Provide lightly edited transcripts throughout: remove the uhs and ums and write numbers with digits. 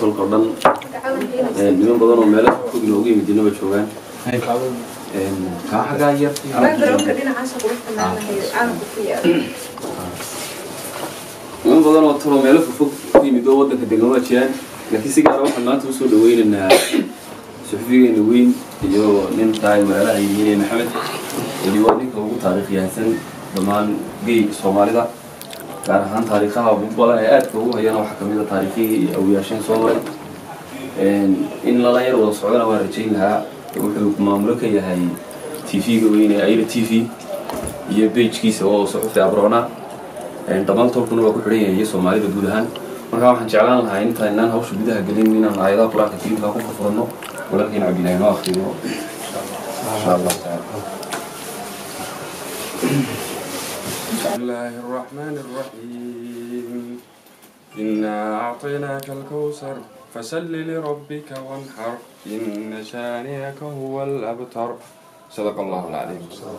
تولكردن نيوم بدن وملك كوجنوجي مدينة بتشوفان كحاجة يرتي ما درهم كدينا عاشق وقتنا أنا كفية نيوم بدن وطلوا ملك فوق في مدو ودك الدجاجة تشان لكن سيجارة واحد ما توصل لوين إن سحفي وين يو نين تاي ولا هي محمد اللي وديك هو تاريخ ياسين ضمان جي الصومالي ده كان عن تاريخها وبلا آيات هو هي نوع حكمية تاريخي أو ياشين صومالي إن لا غير وصعنا ورجين لها وحكم مملكة هي تيفي وين أي تيفي يبيج كيس أو صحف عبرنا ضمان تركنا وكحرية هي صومالي بدودهن marka waxaan jeclaan lahaa inta inaan hawsha gudaha gelin inaan ayadaha quraanka kariimka ku furno walaalkeen cabdilaahi akhriyo insha Allah ta'ala Bismillahir Rahmanir Rahim Inna a'tainaka al-kawthar fasalli li rabbika wanhar inna shaniyaka huwal abtar Sadaqallahu al-azim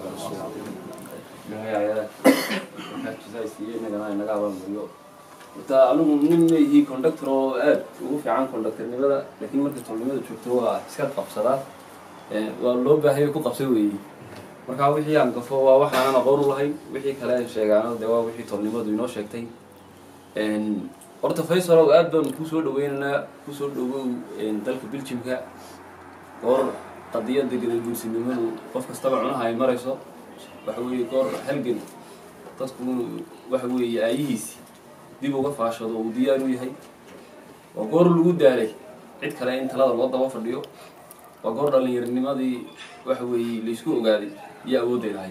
ya waxaa jisaysiiyay naga abaanyo أنا من هي كوندكتور وفي عن كوندكتور نبلا لكن مركز تولمية شفتوها سكت قبصات واللوب بهاي يكون قبسوي مركز وحي عن قفوا وحنا أنا غور الله وحي كلام شيء عنا دوا وحي تولمية دينو شكتين إن أرت فيصل وقدم كوسول ويننا كوسول إن تلك بالجمكة غور قضية دقيقة المسلمين وقف استبعنا هاي مريصة وحوي غور هلجن تسكون وحوي أيهيس dib uga faashado uu diyaar u yahay waa goor lagu daalay cid kale in talada loo daba fadhiyo waa goor dhalinyarnimadii wax weey la isku ogaaday iyo awoodeedahay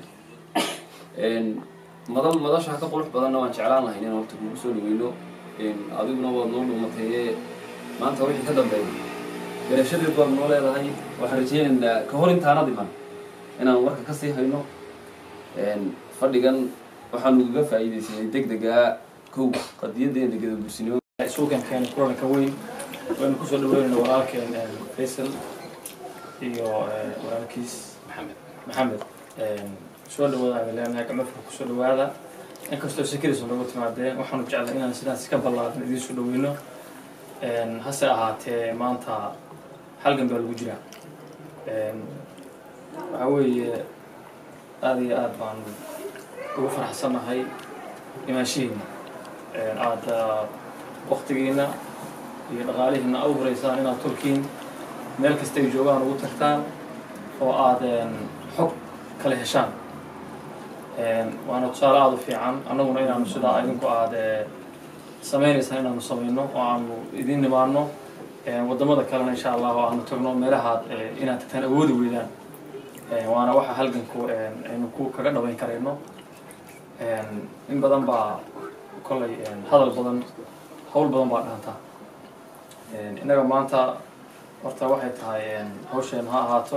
madasha ka qurux badan waan jeclaan lahayn inaan waqti ugu soo dhaweyno adiguna waa noo dhumatay maanta wixii ka dambeeyay garashadii baan noo leedahay waxaan rajaynaynaa ka hor intaana dhiman inaan warka ka sii hayno fadhigan waxaan uga faa'iideysanay degdega كو قضية دي كده بسنين سوق كان كورونا كوين وين كوسو دوين وراك فيصل iyo walaalkiis maxamed soo dhawaada leena ka mafka soo dhawaada in kasto sikir soo dhawaad maadeen waxaan jeclahay inaan sidaas ka ballaadan idin soo dhaweyno hase ahaatee maanta halgan baa lagu jira waxa weeye aad baan ugu faraxsanahay imaashiin aad waqtigiina iyo dhaqaalihiina u horeysaan inaad turkiin meel kasta ay joogaan ugu tagtaan oo aad xog kala heshaan waana tusaale aad u fiican annaguna inaanu sidaa idinku aad samaynaysaan inaanu samayno oo aanu idin nimaano waddamada kalena insha allah oo aanu tagno meelahaad inaad tagtaan awoodi weydaan waana waxa halganku aynu kaga dhabayn karayno in badan baa kollay hadal badan hawl badan baa dhaantaa innaga maanta horta waxay tahay hawsheen ha ahaato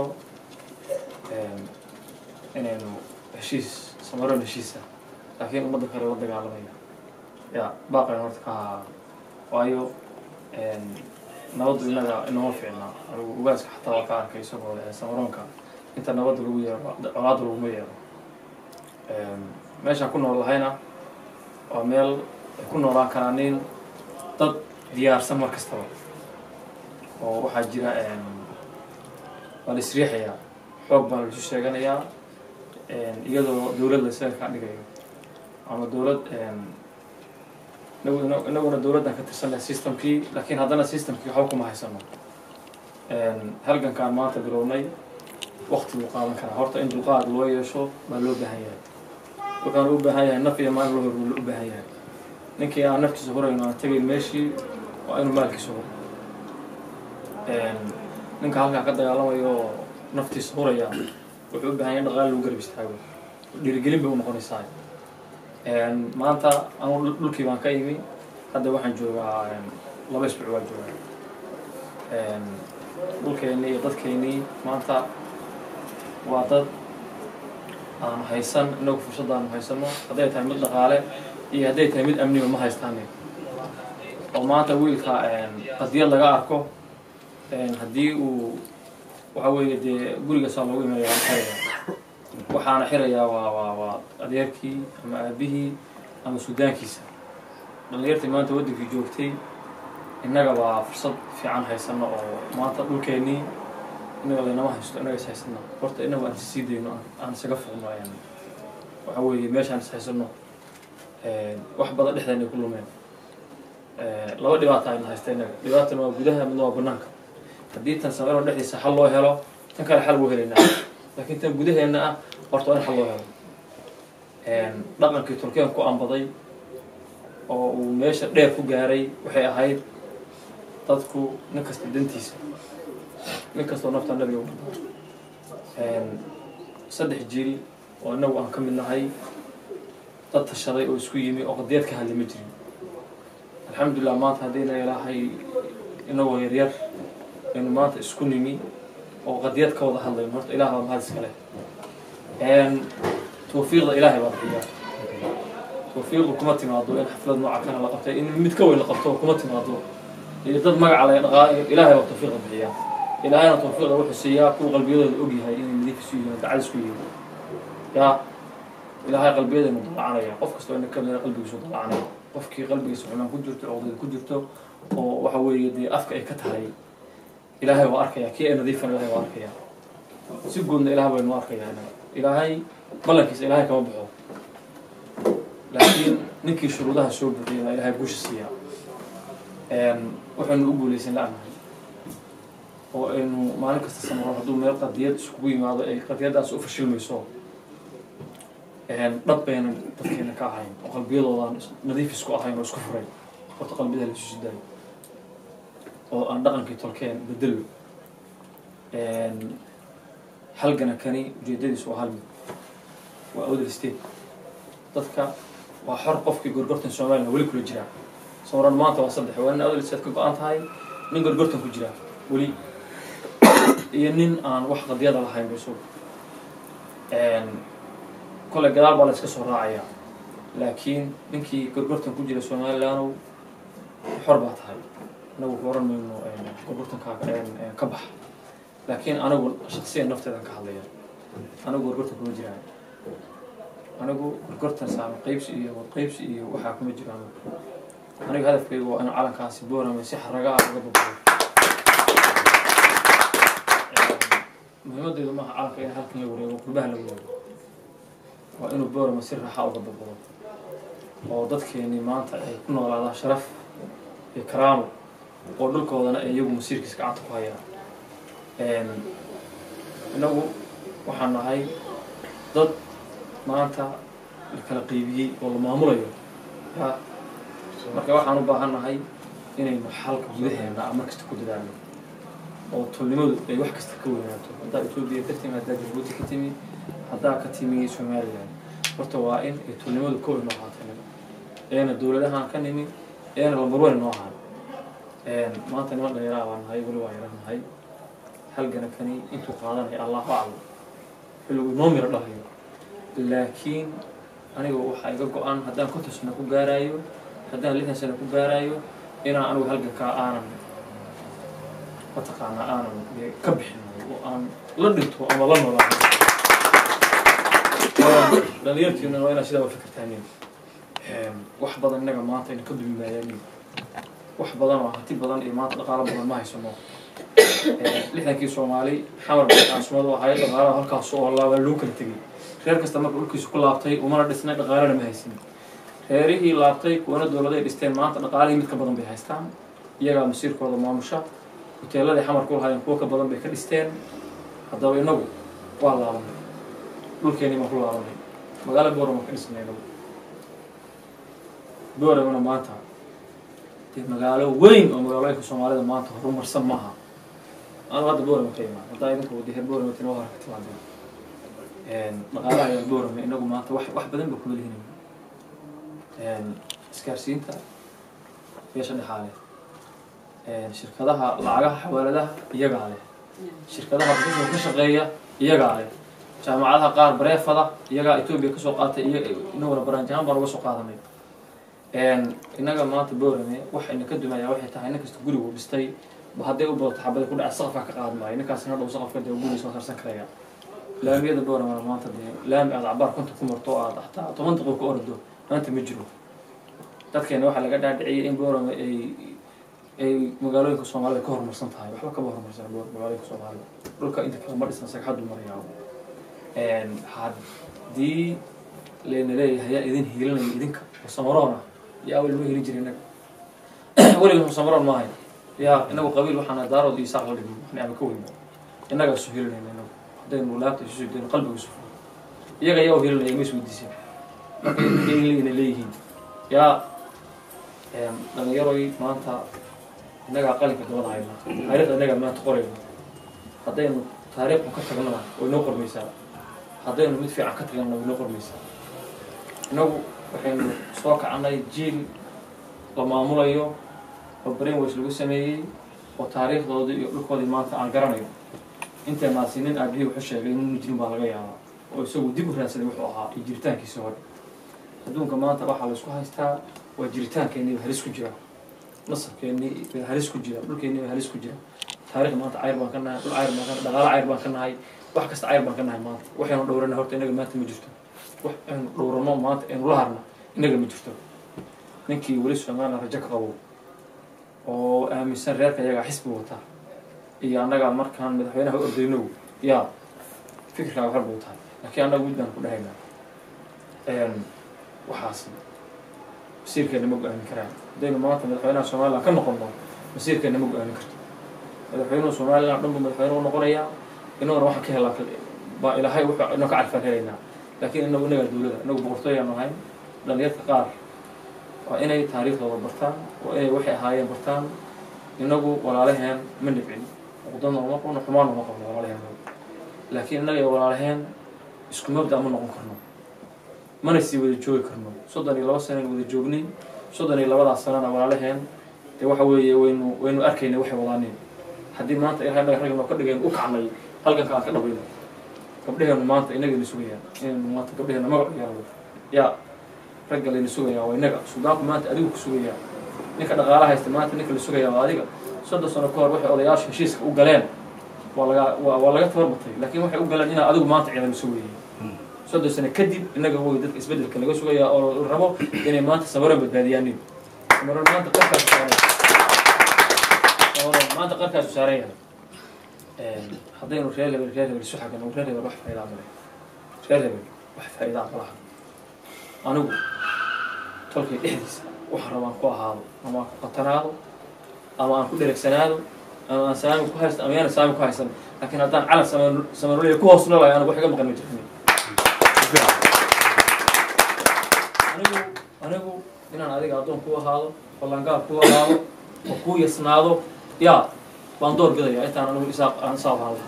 inaynu heshiis samaroon heshiisa laakiin ummadda kale la dagaalamaya ya baaqayn horta ka ahaa waayo nabaddu innaga inoma fiicna anigu ugaaska xataa waa ka arkay isagoo samaroonka inta nabadda lagu yeero colaadda laguma yeero meeshaan ku nool lahayna waa meel ay ku noolaan karaanin dad diyaarsan mar kastaba oo waxaa jira waa la isriixayaa xoog baa la isu sheeganayaa iyadoo dowlad la isaga ka dhigayo ama dowlad inaguna dowladdan ka tirsannahay systemkii laakiin haddana systemkii waxba kuma haysano halgankaan maanta bilownay waqti buu qaadan karaa horta in dulqaad loo yeesho baa loo baahan yahay waxaan u baahan yahay naf iyo maal loo hor u baahan yahay ninkii aan naftiisa horayno aan tagay meeshii waa inuu maalkiisa hor ninka halkaa ka dagaalamayo oo naftiisa horaya wuxuu u baahan yahay dhaqaale lagu garab istaago dhiirigelin bay u noqonaysaa maanta anu dhulkii baan ka imi hadda waxaan joogaa 2 isbuuc waan joogaa dhulkeennii iyo dadkeennii maanta waa dad aan haysan inagu fursad aan haysano hadday tahay mid dhaqaale iyo hadday tahay mid amniba ma haystaan oo maanta wiilka qadiyad laga arko haddii uu waxa weeye dee gurigaas loogu imayaa waxaana xirayaa waa adeerkii ama aabihii ama suudaankiisa dhalinyartii maanta waddankii joogtay innaga baa fursad fiican haysano oo maanta dhulkeennii innaga laynama haysto innaga is haysano horta innagu aan sii dayno aan isaga foqno waxa weeye meeshaan is haysano wax badan dhexdeena ay ku lumeen laba dhibaato aynu haysta innaga dhibaatana waa gudaha midna waa banaanka haddii tan sameynoo dhexdiisa xal loo helo tan kale xal wuu helaynaa laakiin tan gudaheenna ah horta waa in xal loo helo dhaqankii Turkiyan ku ambaday oo uu meesha dheer ku gaaray waxay ahayd dadku nin kasta dantiisa nin kastoo nafta nabiga u saddex jiil oo inagu aan ka mid nahay dad tashaday oo isku yimi oo qadiyad ka hadli ma jirin alxamdulillah maanta haddayna ilaahay inagoo yaryar inuu maanta isku nimi oo qadiyad ka wada hadlayno horta ilaah baa mahad iska leh توفيق إلهي برضه توفيق كمتي ماضو إن حفلة نوع كان لقطة إن متكون لقطة كمتي ماضو يضد مع على إلهي وتوفيق بحياة إلهي توفيق روح السياق وقلبي الأوجي هاي إن مديك سوي تعال سوي يا إلهي قلبي إنه طلع عليا قفك استوى إنك كان قلبي يسوي طلع عليا قفك قلبي يسوي ما كجرت أو كجرته وحوي دي أفك أي كتهاي إلهي وأركيا كي نظيف إلهي وأركيا سيقولنا إلهي وأركيا أنا إلهي ملكيس إلهي كما بحو لكن نكي شروطها سوء بحينا إلهي بوش السياء وحن نقول ليسن لعنه وإنه ما نكس تسمعون هدو ميل قديات سكوي ما قديات أسوء فشل ميسو ربنا تفكينا كاهين وقلبي الله نظيف سكو أهين وسكو فرين وتقلبي ذا لسجداي وأن دقن كي تركين بدلو حلقنا كاني جيدادي سوى هالمي وأود الاستيب dadka waa xor qofkii gorgortan Soomaaliya wali kula jira sawran maanta waa saddex waan aad listeed ka go'an tahay nin gorgortan ku jira wali iyo nin aan wax qadiyada lahayn biso kala gadaal baa la iska soo raacaya laakiin ninkii gorgortan ku jira Soomaaliya xor baa tahay anagu horan mayno gorgortan ka bax laakiin anagu shakhsiyan nafteeda ka hadlaya anagu gorgortan ku jira anagu gorgortan saam qaybsi iyo waxa kuma jiraan aniga hadafkaygu waa in calankaasi boorama si xaraga ah uga badbaado muhiimaddu ma aha calanka in halkan la wareego qurbaha la wareego waa inuu boorama si raaxa uga badbaado oo dadkeeni maanta ay ku noolaadaan sharaf iyo karaamo oo dhulkoodana ay iyagu masiirkiisa gacanta ku hayaan inagu waxaan nahay dad maanta kala qaybiyay oo la maamulayo marka waxaan u baahanahay inaynu xalka gudaheena ama kasta ku dadaalno oo tulnimadu ay wax kasta ka weynaato hadaa Itoobiya ka timi hadaa Djibouti ka timi hadaa ka timi Soomaaliland horta waa in ay tulnimadu ka weynaato dowladahan ka nimi lambar weyn noo ahaan maanta niman dheeraa waan nahay wali waa yaranahay halgana kani intuu qaadanay Allahu a'lam xilligu noo miro dhahayo laakiin aniga waxa iga go'an haddaan ku tasno ku gaarayo haddaan 6 sano ku gaarayo inaan anigu halka ka aanan wataqaana aanan ka bixin oo aan la dhinto ama la noolaado dhalinyartiina waa inay sida u fikirtaan wax badan inaga maanta in ka dumimayaan wax badan oo hanti badan iyo maanta dhaqaale badan ma haysano 6kii Soomaali xamar baan Soomaaliya waxa ay dhaqaalaha halkaas oo loo kala tagay reer kasta markuu dhulkiisa ku laabtay umana dhisnay dhaqaalana ma haysan reerihii laabtay kuwana dawladda dhisteen maanta dhaqaalihii mid ka badan bay haystaan iyaga masiirkooda maamusha hoteelada xamar ku hayaan kuwa ka badan bay ka dhisteen haddaba inagu waa laabanay dhulkeeni ma ku laabanay magaalo boorama ka dhisnay boorama maanta magaalo weyn oo magaalooyinka Soomaalida maanta horumarsan maaha أنا هذا بورم كيما هذا يمكن ودي هالبورم تنوهر كتير عندنا مقالة يا البورم إنه ما واحد بدن بكل هنا سكارسين تا فيش عند حاله شركة ده لعجها حوالي ده يجا عليه شركة ده بتوصل كشغية يجا عليه جامعاتها قار بريف هذا يجا إثيوبيا كسوقات إنه ولا برانجان برا وسوقات مي إنك ما تبورم واحد إنك كده ما يروح تها إنك تقولي وبستي وهذا أبغى تحبذ كل السقف كقاعد معي إنك أصلا لو سقف كده وقولي سوى خرسان كريا لا ميدا بورا ما تدري لا ميدا عبار كنت كمرطوعة تحت منطقة كأردو ما أنت مجرو تذكر إنه واحد لقى داعي إن بورا ay magaalooyinka Soomaalida ka horumarsan tahay waxba kaba horumarsan magaalooyinka Soomaalida dhulka inta kala madhisan sagxad marayaa haddii leena leeyahay idin hiilanaya idinka Samaroona yaa wali ma hiilin jirin waliba Samaroon ma ahayn yaa inagu qabiil waxaan daarood iyo saaq la dhigay waxaan ka weyn inaga soo hiilanayna inagu hadaynu laabta isu soo deyn qalbiga isu iyaga yaa hiilanaya ma isku disay marka inay leeyihiin yaa dhalinyarooy maanta inaga qalinka dooda hayna taariikhda inaga maanta qorayno haddaynu taariikhda ka tagnana way noo qormaysaa haddaynu mid fiican ka tagnana way noo qormaysaa inagu waxaynu soo kacnay jiil la maamulayo oo brainwash lagu sameeyey oo taariikhdoodii iyo dhulkoodii maanta aan garanayo inta naasinin aabihii wuxuu sheegay inuu jirin baa laga yaabaa oo isagu dib u raadsaday wuxuu ahaa iyo jiritaankiisa hore adduunka maanta waxaa la isku haystaa waa jiritaankeenii halis ku jira nasabkeenii halis ku jira dhulkeenii halis ku jira taariikh maanta cayr baan ka nahay dhul cayr baan ka nahay dhaqaale cayr baan ka nahay wax kasta cayr baan ka nahay maanta waxaynu dhowrana horta inaga maanta ma jirto wax aynu dhowrano maanta aynu la harna inaga ma jirto ninkii weli Soomaaliya rajo ka qabo oo aaminsan reerka iyaga xisbi wata iyo annaga markaan madaxweynaha ordayno yaa fikirka waxa uu tahay laakiin annaga midaan ku dhahaynaa waxaas masiirkeena ma go'aamin karaan hadaynu maanta madaxweynaha Soomaaliya ka noqono masiirkeena ma go'aamin karto madaxweynaha Soomaaliya dhanba madaxweynuhu noqonayaa inuu waxa ka helaa ba ilaahay wuxuu inoo ka carfan helaynaa laakiin inagu inaga dawladda inagu boqortooyaan ahayn dhalinyarta qaar waa inay taariikhdooda bartaan waa inay waxay ahaayeen bartaan inagu walaalaheen ma nibcin uqdana uma qabno xumaan uma qabno walaalaheen laakiin inaga iyo walaalaheen isku mabda ma noqon karno mana sii wada joogi karno 32 sano wada joognay 32 sanana walaalaheen ee waxa weeye waynu arkaynay waxay wadaaneen haddii maanta ay rag ka dhigeen u kacnay halkan ka dhabayno gabdhaheenu maanta inaga la sugayaan inaynu maanta gabdhaheena magac yeelno yaa ragga la sugaya waa inaga suudaanku maanta adigu ku sugaya ninka dhaqaalaha haysta maanta ninka la sugaya waa adiga 3 sano ka hor waxay odayaasha heshiiska u galeen waa laga tabarbatay laakiin waxay u galeen in adigu maanta ciidan sugayay 3 sano kadib inaga way dadka isbedelka laga sugaya oo rabo inay maanta sabaran badbaadiyaan sabaran maanta qarkaas saaray maanta qarkaas saaray haddaynu reer isu xaggan oo reer wax faa'iido ma leh reer wax faa'iido ma laha anigu tolkay dhexdiisa waxa rabaan ku ahaado ama ku qatanaado ama aan ku dheregsanaado ama aan saami ku haysto ama aan saami ku haysan laakiin haddaan calan sameeyo ku hoos noolahay anigu wax iga maqan ma jirto anigu inaan adiga adoon ku ahaado ballangaab ku ahaado oo ku yasnaado yaa baan door bidaya intaan anigu aan saabaado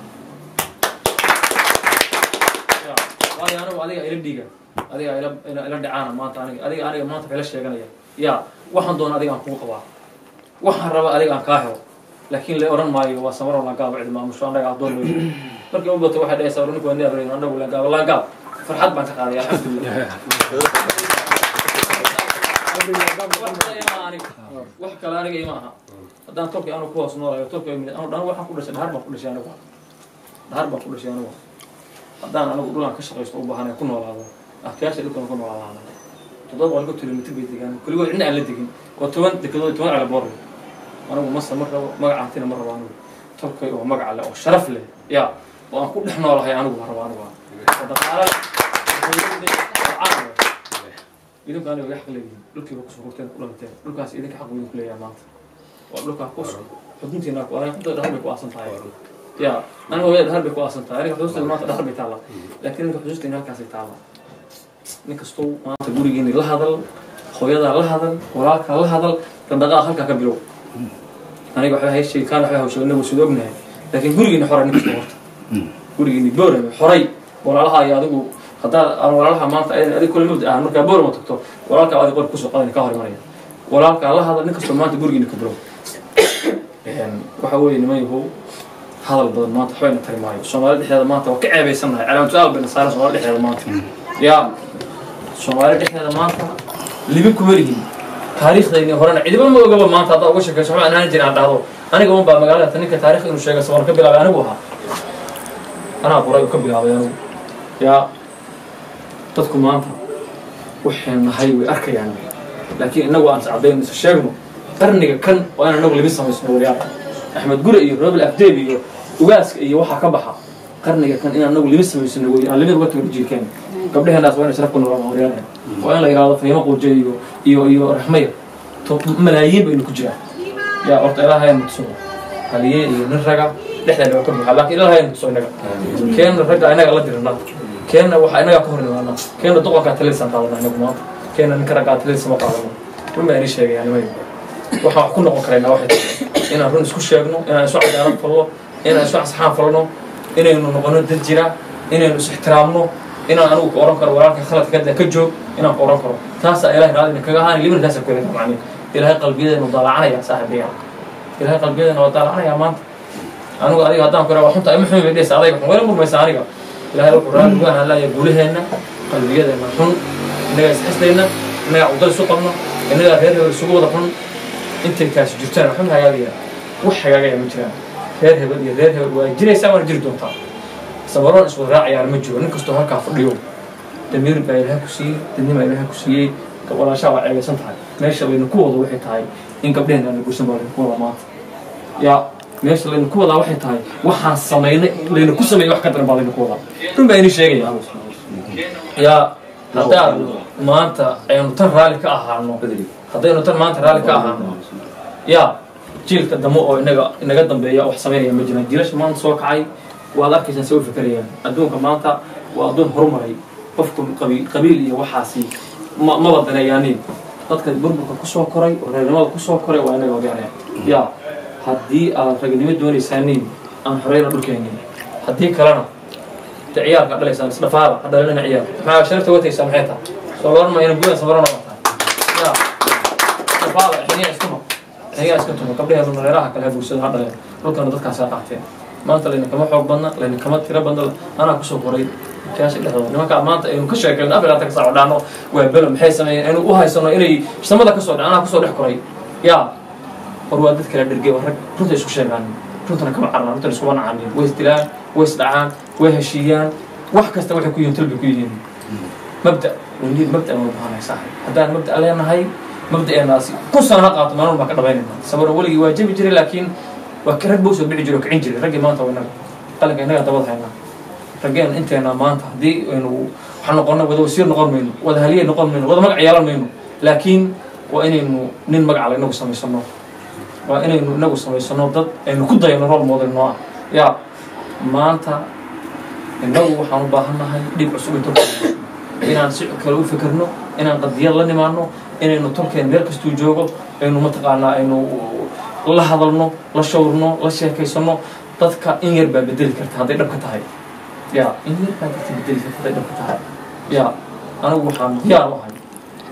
waayo anigu adiga ila dhiga adiga ila dhacaana maanta aniga maanta fayla sheeganaya yaa waxaan doon adiga aan ku qabaa waxaan raba adiga aan ka helo laakiin la oran maayo waa samaro la gaab cid maamusho anaga adoon weey markii uu bato waxa dhaysaa runku waan leeyahay anagu la gaab farxad baan ka qaaday alxamdulillah wax kale aniga ima aha haddaan tolkii aanu ku hoos noolayo tolkii aanu dhan waxaan ku dhashay dhahar baan ku dhashay anigu haddaan anigu dhulaan ka shaqaysto u baahanay ku noolaado ahtiyaasha dhulkan ku noolaado 7 kilomitir bay degaan kuligood cidna aan la degin oo 10 dekedood 10 ala boor anigu ma samar rabo magacaantina ma rabo anigu tolkii oo magac leh oo sharaf leh yaa oo aan ku dhex noolahay anigu rabo anigu dhaqaale idinka aniga wax kale dhulkii ku soo qorteen ku dhanteen dhulkaas idinka xaq weyn ku leeyahay maanta waa dhulka ku xuduntiina ku aanay xudunta dhaxal ku aasan tahay yaa aniga way dhaxal ku aasan tahay aniga xuduusta maanta dhaxal bay taala laakiin ninka xuduusta halkaas ay taala ninkasto maanta gurigeena la hadal hooyada la hadal walaalka la hadal dadaqaa halka ka bilow aniga waxa hay shay kaan waxa hawshay inagu soo ognahay laakiin gurigeena xoray ninka horta gurigeena boore xoray walaalaha ay adigu hadaa aan walaalaha maanta ay adigu kala mid ah marka boore ma tagto walaalka adigu qor ku soo qadan ka hormaraya walaalka la hadal ninkasto maanta gurigeena ka bilow waxa weeye nimayahu hadal badan maanta xooyna tarimayo Soomaaliya dhexdeeda maanta waa ka ceebaysanahay calaamad su'aal bina saaran Soomaaliya dhexdeeda maanta yaa Soomaaliya dhexdeeda maanta libin ku warihin taariikhdayna horena cidba ma ogaba maanta hadda uga sheekayso waxa aan jiraan dhahdo aniga uma baa magaalada taninka taariikh inuu sheego sabab ka bilaabay anigu aha ana qoray ka bilaabay anigu yaa dadku maanta waxaan nahay way arkayaan laakiin inagu aan sacdeyn sheegno qarniga kan waa inaan nagu limin samaysno waryaal axmed gure iyo robel afdeeb iyo ugaaska iyo waxaa ka baxa qarniga kan inaan nagu limin samaysno wey aan limid uga tago jiirkeen gabdhaheenaas waa inay sharaf ku noqdaan waryaal waa in la yiraahdo fahimo quuje iyo raxmaya malaayiin baynu ku jiraan yaa horta ilaahay aan tuso haliye iyo nin raga dhexdeena waa ka buuxa laakiin ilaahay aan tuso inaga keena ragga inaga la dirnaa keena waxa inaga ka horreeyana keena duqanka talisan qaadana inagu maanta keena ninka ragga talisan ma qaadano ruma ay sheegayaan nimay waxa wax ku noqon karayna waxa inaan run isku sheegno inaan isu cadaalad falno inaan isu asxaan falno inaynu noqono dad jira inaynu is ixtiraamno inaan anigu ku oran karo walaalka khaladka ka joog inaan ku oran karo taas ilaahay raadina kaga ahaan limin taas ku leeyahay macni ilaahay qalbiyeena dalacanaya saaxiibaya ilaahay qalbiyeena dalacanaya maanta anigu adiga haddaan ku raawo xunta muxuu bay dhees adayga wala murmaysa aniga ilaahay wuxuu raali uga hadlaya guulaheena qalbiyeena xun inaga isxisdeena inaga udal soo qabno inaga reer isugu wada xun intay taas jirtaan xun hagaagaya wax hagaagaya ma jiraan reer hebel iyo reer hebel waa jiraysaa waan jiri doontaa sabaroon isku raacayaan ma jiro nin kastoo halkaa fadhiyo damiir baa ilaahay ku siiyey dadnima ilaahay ku siiyey walaashaa waa ceegaysan tahay meesha laynu ku wado waxay tahay in gabdhaheenna la guursan baa laynu ku wada maanta yaa meesha laynu ku wadaa waxay tahay waxaan samaynay laynu ku sameeyey wax ka daran baa laynu ku wadaa run baa inii sheegaya yaa haddaan maanta aynu tan raalli ka ahaano haddaynu tan maanta raalli ka ahaano yaa jiilka damo oo inaga dambeeya wax samaynaya ma jiraan jiilasha maanta soo kacay waad arkaysaan say u fikerayaan adduunka maanta waa adduun horumaray qofku qabiil iyo waxaasi maba daneeyaaniin dadka burburka kusoo koray oo reernimada kusoo koray waa inaga ogaanaya yaa haddii aad ragnimo doonaysaaniin aan xoreyna dhulkeenin haddii kalena de ciyaarka dhalaysaan isdhafaada ha dhalinana ciyaar maxaa sharafta wataysaa maxay tahay soo loran mayna gudan sabarana waa tahay yaa dhafaada xiniya iska tuma gabdhaheenu reeraha kale ha guursada ha dhaleen dhulkana dadkaas ha qaateen maanta layna kama xoog badna layna kama tiro badna anaa kusoo koray kaasha dhexdooda nimankaa maanta aynu ka sheekayno afrika ka soo dhaano waa belo maxay sameeyeen aynu u haysano inay samada ka soo dhacaan anaa kusoo dhex koray yaa war waa dad kala dhergay waa rag runta isku sheegaan runtana kama cararaan runtana iskuma nacaanin way isdilaan way isdhacaan way heshiiyaan wax kasta waxay ku yihiin talbay ku yihiin mabda weliid mabda aan bahanay saaxib haddaan mabda leenahay mabda'eenaasi kun sano ha qaato maalin baan ka dhabaynayna sabaro weligii waa jabi jiray laakiin waa rag buu soo dhici jiray oo kicin jiray raggii maanta waa inaga qalinka inaga dabad haynaa raggeen inteena maanta haddii aynu waxaan noqono wada wasiir noqon mayno wada haliyey noqon mayno wada magac yeelan mayno laakiin waa inaynu nin magaca inagu samaysano waa inaynu inagu samaysano dad aynu ku dayano rol model noo ah yaa maanta inagu waxaan u baahannahay dhib cusub inta inaan si kale u fikirno inaan qadiyad la nimaano inaynu tolkeen meel kastuu joogo aynu mataqaanaa aynu la hadalno la shawrno la sheekaysano dadka in yar baa bedeli karta hadday dhabka tahay yaa in yar baa dadka bedeli karta hadday dhabka tahay yaa anigu waxaan diyaar u ahay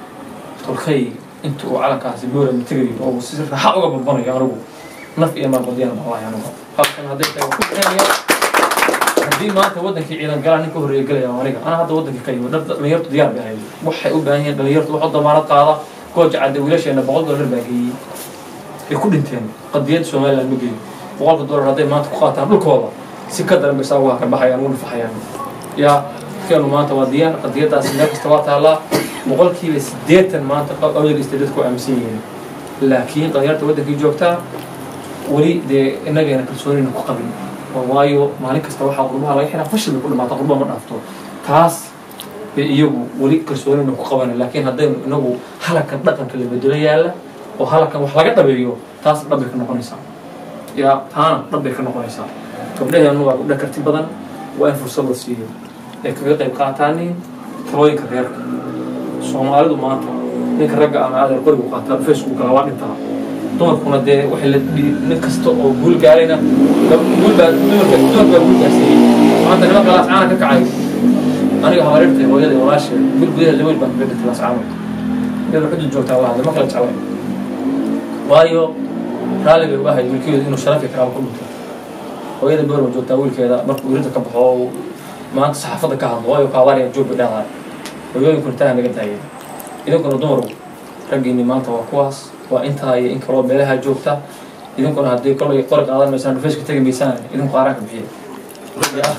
tolkay inta uu calankaasi boora matagayo oo si raaxa uga badbanayo anigu naf iyo maal badiyaan baa wahay anigu halkan hadday tahay ku bixinaya haddii maanta wadankii ciidan galaa ninka horreeya galaya aniga ana hadda wadankii ka yimid dhalinyartu diyaar bay ahayd waxay u baahan yihiin dhalinyartu waxu damaanad qaada gooja cadde wiilasheena $100 baa geeyey ay ku dhinteen qadiyadda somaliland ma geeyo $100 hadday maanta ku qaataan dhulkooda si ka daran baysaa waa ka baxayaan ugu nafaxayaan yaa keenu maanta waa diyaar qadiyaddaasi meel kasta waa taallaa 80% maanta awdal istedadku aaminsan yihiin laakiin dhalinyarta wadankii joogtaa weli dee inagayna kalsoonina ku qabin waayo maalin kasta waxaa qurbaha laga xiraa fashil bay ku dhamaata qurba ma dhaafto taas bay iyagu weli kalsoonina ku qabana laakiin haddaynu inagu halkan dhaqanka la bedelo yaalla oo halkan wax laga dhabeeyo taas dhab bay ka noqonaysaa yaa taana dhab bay ka noqonaysaa gabdhaheenu waa gabdha karti badan waa in fursad la siiyo ay kaga qayb qaataaniin talooyinka reerka soomaalidu maanta ninka ragga ama adeer qorigu qaataa facebook waa dhintaa dumarkuna dee waxay la nin kasta oo guul gaarayna guul baa dumarka guul gaarsiiyey maanta nimanka laas caana ka kacay aniga habareertay hooyadii walaashay bil gudaheeda weyl baan kaga dhintay laas caana iyadoo xudud joogtaa waa ma kala jeclay waayo raalli bay u ahay wiilkeedu inuu sharafi karaa ku dhinto hooyada boorma joogtaa wiilkeeda markuu wiirinta ka baxo oo maanta saxaafadda ka hadlo waayo kaabaariya joog bay dhahdaay hooyooyinku intaha naga daayeen idinkuna dumarku raggiinni maanta waa kuwaas waa intaa iyo in kaloo meelaha joogta idinkuna haddii kolay qori qaadan maysaan dhufayska tegi maysaan idinku qaaraanka bixiya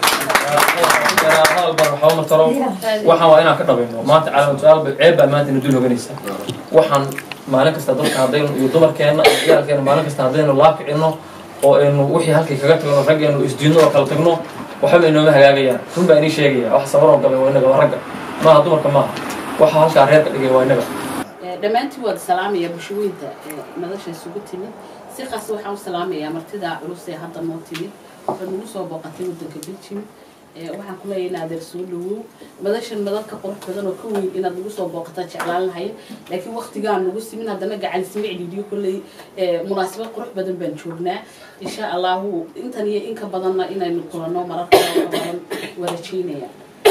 hadal bar waxba ma taro waxaan waa inaan ka dhabayno maanta calaamad su-aal ceeb baa maanta ina dul hoganaysa waxaan maalin kasta dadka haddaynu iyo dumarkeenna iyo ciyaalkeena maalin kasta haddaynu laabkicino oo aynu wixii halkii kaga tagno raggeenu isdiinno oo kala tagno waxba inooma hagaagayaan run baa inii sheegaya wax sabaroo galay waa inaga waa ragga maaha dumarka maaha waxa halkaa reerka dhigay waa inaga dhammaantii waad salaamaya bulshooyinta madasha isugu timid si qaas waxaan u salaamayaa martida culus ee hadda noo timid waxaa nagu soo booqatay waddanka Belgium waxaan ku leeyahay inaad soo dhawow madashan madalka qurux badan oo ka weyn inaad nagu soo booqataa jeclaan lahayn laakiin waqtigaan nagu simin haddana gacan ismiciliyo kulley munaasabad qurux badan baan joognaa insha Allah intan iyo in ka badanna inaynu kulano mararka badan warajiinaya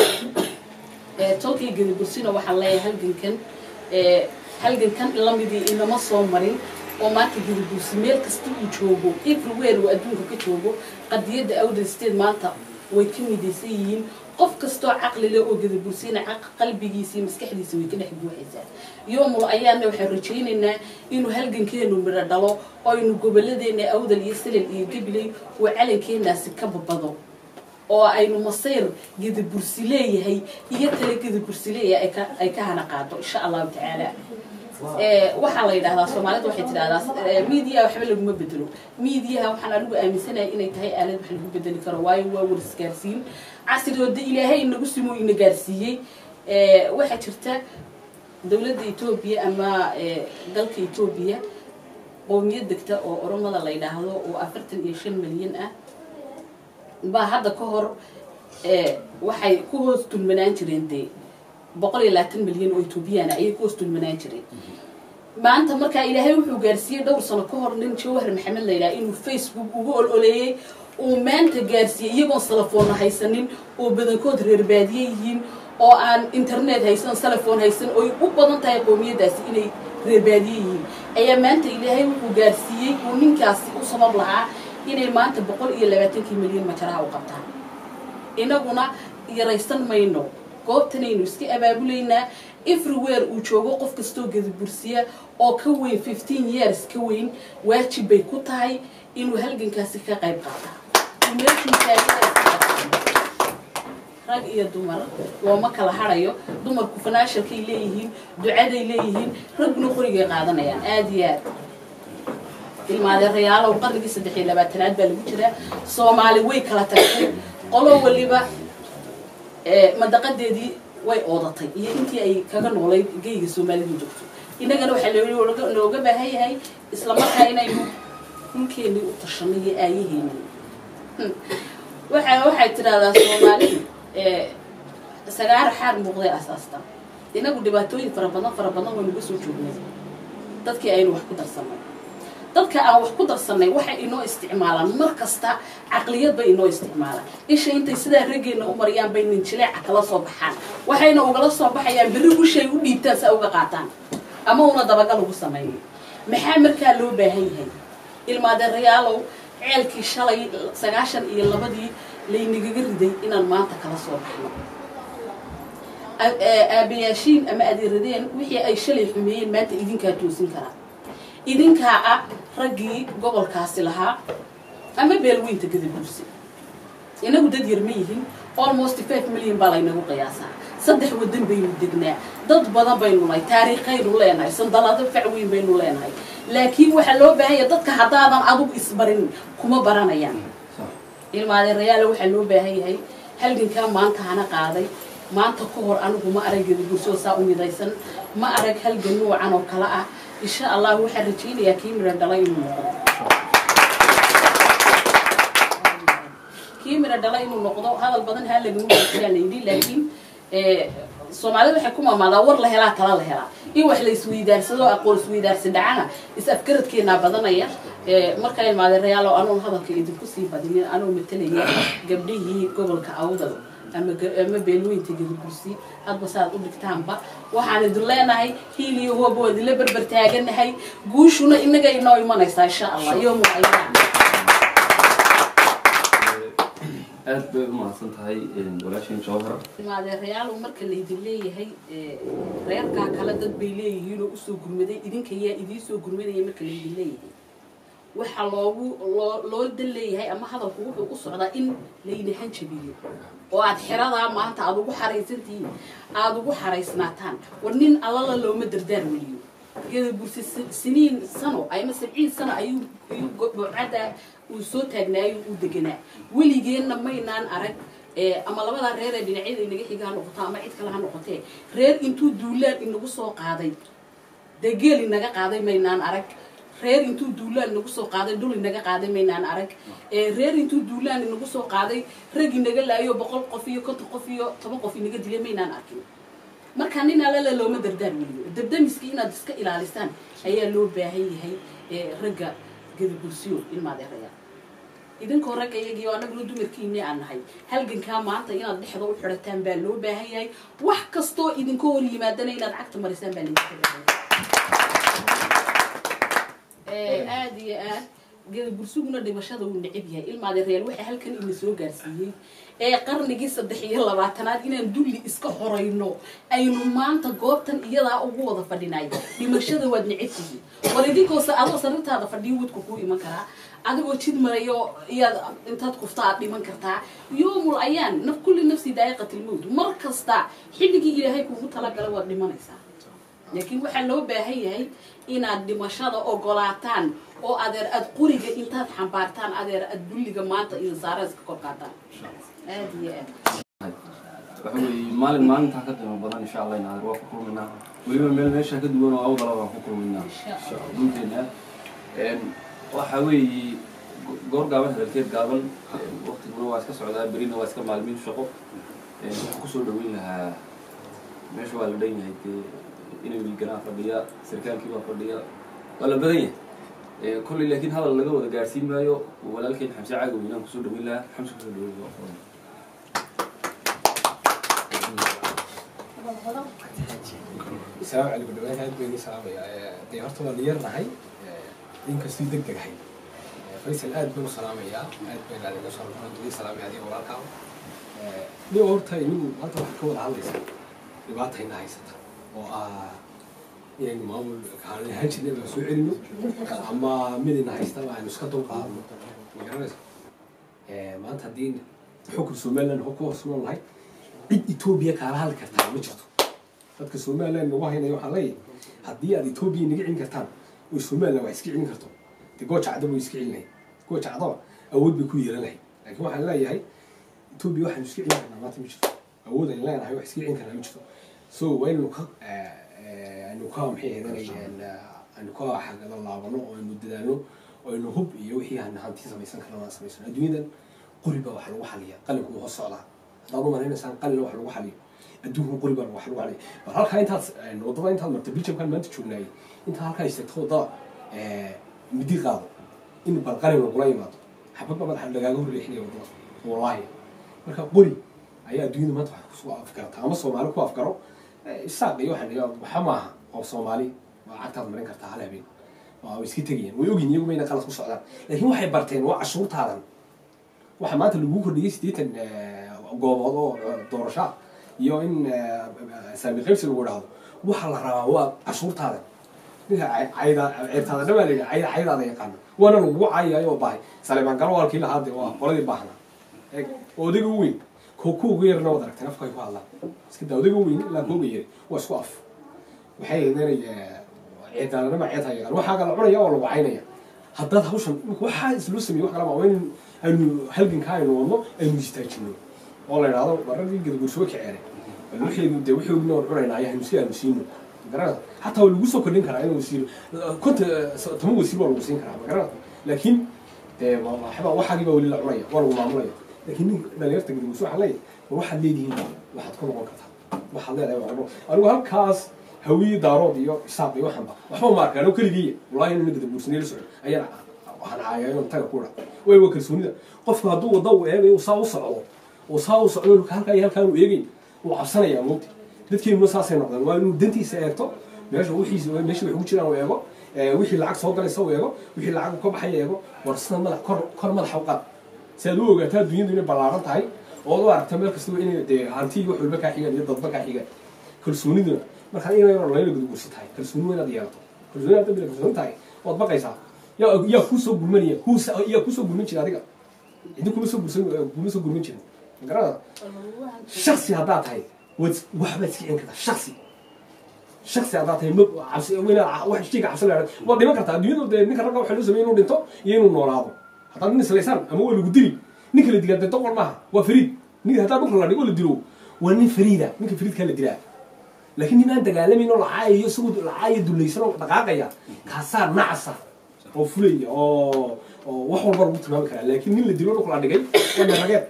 tolkii gudubsina waxaan leeyahay halgankan lamidii inama soo marin oo maanta gudubsi meel kasta uu joogo everywhere uu adduunka ka joogo qadiyada awdal state maanta way ka midaysan yihiin qof kastoo caqli leh oo gudubsina qalbigiisa iyo maskaxdiisa way ka dhex buuxaysaa yoomul ayaana waxaan rajaynaynaa inuu halgankeenu midho dhalo oo aynu goboladeena awdal iyo salil iyo gabiley oo calankeenaasi ka babado oo aynu masayr gudubsi leeyahay iyo kale gudubsi leeyahay ay ka hana qaado insha Allah ta'ala waxaa la yiraahdaa Soomaalidu waxay tiraahdaa media waxba lagu bedelo media waxaan anigu aaminsanahay inay tahay aalad wax lagu bedeli karo waayo waa warskaarsiin casriga Ilaahay inagu simo ina gaarsiiyay waxa jirta dawladda Itoobiya ama dalka Itoobiya qowmiyad degta oo Oromada la yiraahdo oo 45 milyan ah ba hadda ka hor waxay ku hoos tulmanaan jireen 120 milyan oo Itoobiyaan ay ku hoos tulmanaan jireen maanta marka Ilaahay wuxuu gaarsiiyay dhowr sano ka hor nin Jawhar Maxamed la yiraahdo inuu Facebook ugu ololeeyay oo maanta gaarsiiyay iyagoo telefoon haysanin oo badankood reer baadiye yihiin oo aan internet haysan telefoon haysan oo u badan tahay qowmiyadaasi inay reer baadiye yihiin ayaa maanta Ilaahay wuxuu gaarsiiyay oo ninkaasi u sabab lahaa inay maanta 120 milyan majaraha u qabtaan inaguna yaraysan mayno goobtanaynu iska abaabuleynaa everywhere uu joogo qof kastoo gudubsiya oo ka weyn 15 years ka weyn waajib bay ku tahay inuu halgankaasi ka qayb qaato rag iyo dumar looma kala harayo dumarku financialkay leeyihiin ducaday leeyihiin ragna qoriga qaadanayaan aad iyo aad ilmaadeerayaal oo qarnigii 23aad baa lagu jiraa Soomaali way kala tagtay qolo waliba madaqadeedii way oodatay iyo intii ay kaga noolay geeyga Soomaalidu joogto inagana waxa looga baahan yahay isla markaa inaynu dhulkeena u tashanay aayaheena waxay tiraahdaa Soomaalidu sagaar xaar muuqday asaasta inagu dhibaatooyin fara badan oo nagu soo joognay dadkii aynu wax ku darsanay dadka aan wax ku darsanay waxa inoo isticmaalaan mar kasta aqliyad bay inoo isticmaalaan isha intay sida rageena u mariyaan bay nin jileec kala soo baxaan waxayna ugala soo baxayaan bari u shay u dhiibtaan sa uga qaataan ama una dabagal ugu sameeyay maxaa markaa loo baahan yahay ilmaadeerayaalow ceelkii shalay 92 laynigaga riday inaan maanta kala soo baxno aabayaashiin ama adeeradeen wixii ay shalay xumeeyeen maanta idinka toosin karaa idinka raggii gobolkaasi lahaa ama beelweynta gudubsi inagu dad yar ma yihiin almost 5 milyan baa laynagu qiyaasaa saddex wadan baynu degnaa dad badan baynu lay taariikhaynu leenahay sandalada facweyn baynu leenahay laakiin waxa loo baahan yahay dadka hadaadan adigu isbarin kuma baranayaan ilmaadeerayaal waxa loo baahan yahay halganka maanta hana qaaday maanta ka hor anigu ma arag gudubsi saa u midaysan ma arag halgan noocan oo kala ah insha Allah waxa rajaynayaa kiimira dhalay inuu noqdo kiimira dhalay inuu noqdo hadal badan ha lagu weydiiyay laakiin Soomaalidu waxay ku maamulaa war la helaa kala la helaa in wax la isweydaarsado aqoon isweydaarsi dhacana is afkaradkeena badanaya marka ay maadeerayaal oo aanu hadalka idinku sii badinin aanu metelaya gabdhihii gobolka Awdal ama beelweynta gudubsi hadba saad u dhigtaanba waxaan idin leenahay hiiliyo hoobo idin barbar taaganahay guushuna inaga inoo imanaysa insha Allah yoom ayaan aad bay u mahadsan tahay walaashin Jawhar maadeerayaal marka la idin leeyahay reerka kala dad bay leeyihiin oo u soo gurmaday idinka yaa idin soo gurmaday marka la idin leeyahay waxa loo daleeyahay ama hadalku wuxuu u socdaa in la inahan jabiyo oo aad xirada maanta aad ugu xareysantiin aad ugu xareysnaataan war nin alla looma dardaar waliyo قد برسي سنين سنة أي مثلا 70 سنة أيو بعدا وصوت تجناي ودجنا ولي جينا ما ينان أرك أما لما رير بنعيد إن جه يجان نقطة ما عيد كلها نقطة رير إنتو دولار إنه بسوق عادي دجال إنك قاعدين ما ينان أرك رير إنتو دولار إنه بسوق عادي دول إنك قاعدين ما ينان أرك رير إنتو دولار إنه بسوق عادي رير إنك لا يو بقول قفيه كنت قفيه طبعا قفيه إنك دليل ما ينان أركين markaan in ala loo ma dardar waliyo dabda miskiina iska ilaalistaan ayaa loo baahan yahay ragga gadabursiyo ilmaad yaraya idinkoo ragga iyagii oo anagu dumarkiina aan nahay halganka maanta inaad dhexda u xirataan baa loo baahan yahay wax kasto idinkoo hor yimaadana inaad cagta marisaan baa leeyahay aad iyo aad gadabursiyuna dhimashada uu necib yahay ilmaad yarayal waxa halkan in soo gaarsiiyay qarnigii 23aad inaan dulli iska horeyno aynu maanta goobtan iyada ugu wada fadhinay dhimashada waad nicibtii walidinkoo adoo sarintaada fadhiyo wadku ku iman karaa adigoo jid marayo iyad intaad kuftaa dhiman kartaa yoomul ayaan naf kulli nafsi daa'iqatul mawt markasta xilligii ilaahay kugu tala galay waad dhimanaysaa laakiin waxa loo baahan yahay inaad dhimashada ogolaataan oo adeer ad quriga intaad xambaartaan adeer ad dulliga maanta iyo saaraska kor qaataan maalin intaan ka qiimo badan insha Allah inaan waa ku kulmina waliba meel meesha ka duwan oo awdala waan ku kulmina dunteena waxa weeye goor gaaban hadalkeed gaaban waqtiguna waa iska socdaa berina waa iska maalmin shaqo ku soo dhaweyn lahaa meesha waa la dhan yahay inay wiilgana fadhiya sarkaalkii waa fadhiya wala badan yahay kulli laakiin hadal laga wada gaarsiin maayo walaalkeen xamse caago inaan ku soo dhaweyn lahaa xamse ku soo dhaweyn السلام عليكم دلوقتي هاد بيني سلام يا دي هرتو لير نحي إن كسي دق هاي فيصل آد بنو سلام يا آد بين على جسر دي سلام يا دي ولا كام دي هرتاي من ما تروح كود عالي لبعض هنا هاي ستا و يعني ما أقول كان هنش ده بسوي علمه أما مدينة هاي ستا يعني سكتوا قام مجرد ما أنت دين حكم سومالن حكم سومال هاي إثيوبيا كارها الكرتان مجتو dadka Soomaaliland waa inay waxa leeyahay hadii aad Ethiopia niga cin kartaan oo Soomaaliland waa iska cin karto gooja cadaba iska cilinay gooja cadaba awood bay ku yeelanay laakiin waxa leeyahay Ethiopia waxa iska cin karnaa maanta mijirto awood ay leedahay wax iska cin karnaa mijirto so waynu ka maxay heedanayeen anu ka xagga laabano oo inu dadaalo oo inu hub iyo wixii aan hanti samaysan karnaa samaysan adduunyadan qoriba wax lagu xaliya qalinku oo socda hadaba maraynasan qalin wax lagu xaliyo adduunka qoriba wax lagu xaliyo halka intaad wadada intaad martay biljamkan maanta joognay inta halka istagto wada midi qaado in balqalin lagu yimaado xabad madax lagaaga horleexinayo wadada wallahi marka qori ayaa adduunyada maanta wax ku soo afkarta ama Soomaali ku afkaro isaaq iyo waxa maaha oo Soomaali waa cagtaad marin karta hal habeen waa iska tagayeen way ogin iyagu meena qalas ku socdaan laakiin waxay barteen waa cashuurtaadan waxa maanta lagu kordhiyay 80 goobood oo doorasho iyo in saami qaybsi lagu dhaado waxa la rabaa waa cashuurtaadan عيدها ده ولا عيد هذا يقان وانا لو عيايو باي سليمان قالوا والكيل هذا قولدي باحنا ودي وين كوكو غير نو درك نفكاي ku hadla iska dawdiga weyn la goobiyay waa isku af waxay heedanay ciidana ma ciid hayaan waxa kala cunaya oo lagu caynaya hadda hawshan waxa islu sameeyay wax kala ma weyn aynu halgan ka aynu wadno aynu istaajino oo la yiraahdo baradii gudgursho kiceenay wixii uu noo cunayna ayaan si aan siino garad حتى لو جوسو كلين كان عينه وسير كنت تمو وسير ولا وسين كان garad لكن والله حبا waxa giba wali la cunaya wala maamulaya laakiin dhalinyarta gudgursho waxa leeyahay waxa leedihiin waxa ku noqon kartaa waxa leeyahay anigu halkaas hawiye daarood iyo isaaq iyo waxanba waxba ma arkaan oo kaligiye wallahi inuu gudgursho socdo ayaan waxaan caayayno taga ku dhac way kalsoonida qofku haduu wada u eegay oo saa u socdo halka uu eegay oo cabsanaya mooti dadkii ma saasay noqdeen waa inuu dantiisa eegto meesha wixii ugu jiraan oo eego wixii lacag soo galaysa oo eego wixii lacag ka baxay eego warsana madax kor madax u qaad si aad u ogaataa dunyadu inay ballaaran tahay oo aad aragto meel kasta inay hanti wax walba ka xigaan iyo dadba ka xigaan kalsooniduna marka inay layla gudgursi tahay kalsooni inaad yeelato kalsooni aad bila kalsooni tahay waad baqaysaa yaa ku soo gurmanaya yaa ku soo gurman jira adiga idin kuma soo gurman jirin garada shakhsi haddaad tahay وحبة كذا شخصي shaksi haddaad tahay ma cabsi wax shayga cabsi la yidhahdo waad dhiman kartaa adduunyadu dee ninka ragga waxaa loo sameeyey inuu dhinto iyo inuu noolaado haddaad nin islaysaan ama waa lagu dili ninka la dilaa dee doqon maaha waa fariid ninka haddaa dhulka la dhigo la dilo waa nin fariida ninka fariidkaa la dilaa laakiin nin aan dagaalamayno lacaayayo isagoo lacaaya dulaysan oo dhaqaaqaya kaasaa nacasa oo fulaya oo wax walba lagu tilmaami karaa laakiin nin la dilo dhulka la dhigay waa nin rageed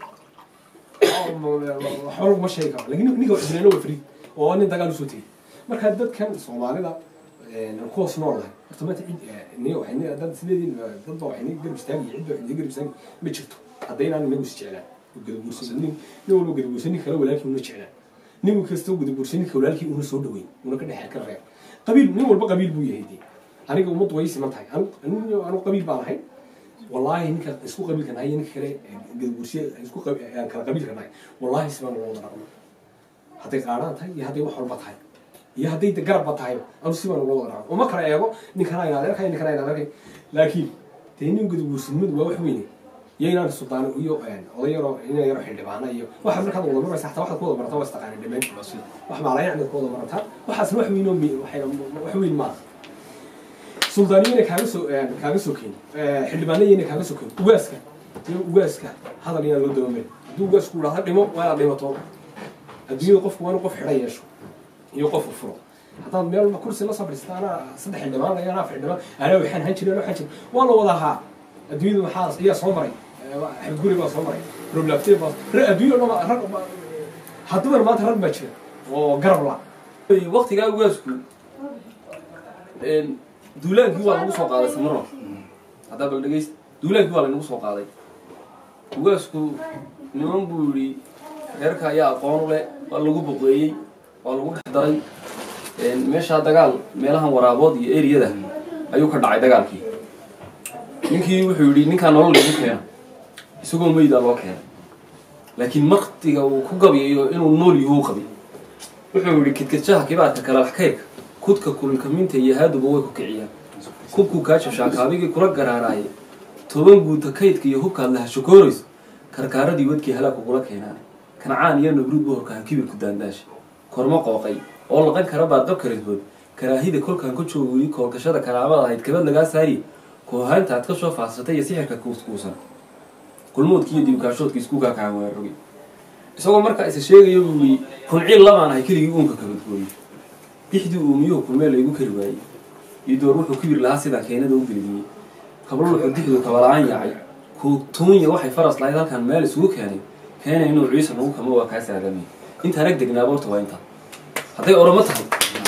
waxba laguma sheegi karo laakiin ninka wax dilayna waa fariid oo nin dagaal usoo tegay marka dadkan soomaalida kuwaas nool lahay horta maanta cid dad sideedii dadba waxay garab istaagi cidba waxay garab istaagi ma jirto haddaynaan inagu is jeclaan gadabuursan nin walba gadabuursan nin kale walaalkii una jeclaan nin kasta gadabuursan ninka walaalkii una soo dhaweyn una ka dhexel ka reeb qabiil nin walba qabiil buu yahay dee aniga ummaddu way siman tahay anu qabiil baan ahay wallaahi ninka isku qabiilka nahay ninka kale gadabuursiya isku kala qabiilka nahay wallaahi siman loo wada dhaqmo hadday qaadhaan tahay iyo hadday wax walba tahay iyo hadday garabba tahay anu siman loo wada dhaqmo uma kala eego ninkana inaad arkay ninkana inaad arkay laakiin dee nin gadabuursinimadu waa wax weyne iyo inaan sultaan iyo oday yaro inaan yaro xildhibaana iyo waxa markaad wada maraysa xataa waxaad ku wada barataa waa istaqaanay dhammaantii baa sida wax maalayacnad ku wada barataa waxaasna wax weyn oo wax weyn maaha suldaaniyana kaaga soo keeni xildhibaanayana kaaga soo keeni ugaaska hadal inaan loo dawamay hadduu ugaasku idhahda dhimo waa inaad dhimato adduunyada qofku waa inuu qof xidhan yeesho iyo qof u furo haddaad meel walba kursi la soo fadhiisata anaa 3 xildhibaan laga anaa xildhibaan anaa waxaan han jiray waxaan jiray waa la wada ahaa adduunyada maxaa ayaa soo maray xadguri baa soo maray problabtee baa adduunyada rag haddaba maanta rag baa jira oo garab la waqtigaa ugaasku duulaankii waa lagu soo qaaday samaro haddaa bal dhegeyst duulaankii waa lanagu soo qaaday ugaasku niman buu yidhi reerka ayaa aqoon u leh waa lagu boqeeyey waa lagu dhex daray meeshaa dagaal meelahan waraabood iyo eriyada ayuu ka dhacay dagaalkii ninkii wuxuu yidhi ninkaa nolol lagu keena isagoo meydaa loo keena laakiin maktiga uu ku gabiyayo inuu nool yuhuu qabi wuxuu yidhi kidkadjaha kibaadka kalaxkayrka kudka kulkaminta iyo haaduba way ku kiciyaan kubkuu kaa jabshaa kaabigii kula garaaraaye 10 guuta kaydka iyo hubkaad laha shokoorayso karkaaradii wadkii halaagku kula keenaan kancaan iyo nabruud buu horkaan kibirku daandaashi kormo qooqay oo laqan kara baad dab karisbood karaahida kolkaan ku joogay koolkashada karaamada ahayd kabad lagaa saari koohaanta aad ka soo faasatay iyo sixirka kuuskuusan kulmoodkii iyo dibkaashoodkii isku kaa weerarogay isagoo markaa isa sheegayo buu yidhi kunciil labaan ahay keligii uunka kabadgooyey dixdii uu miyuhu kulmeel laygu kari waayey iyo door wuxuu kibir lahaa sidaan keenada u gelidiyey kablo wuxuu dixdu kabala'aan yaacay kuutuunya waxay faras lahayd halkaan meel isugu keenay keena inuu ciise nagu kama waa kaa saadamay intaan ag degnaaba horta waa intaa hadday oromo tahay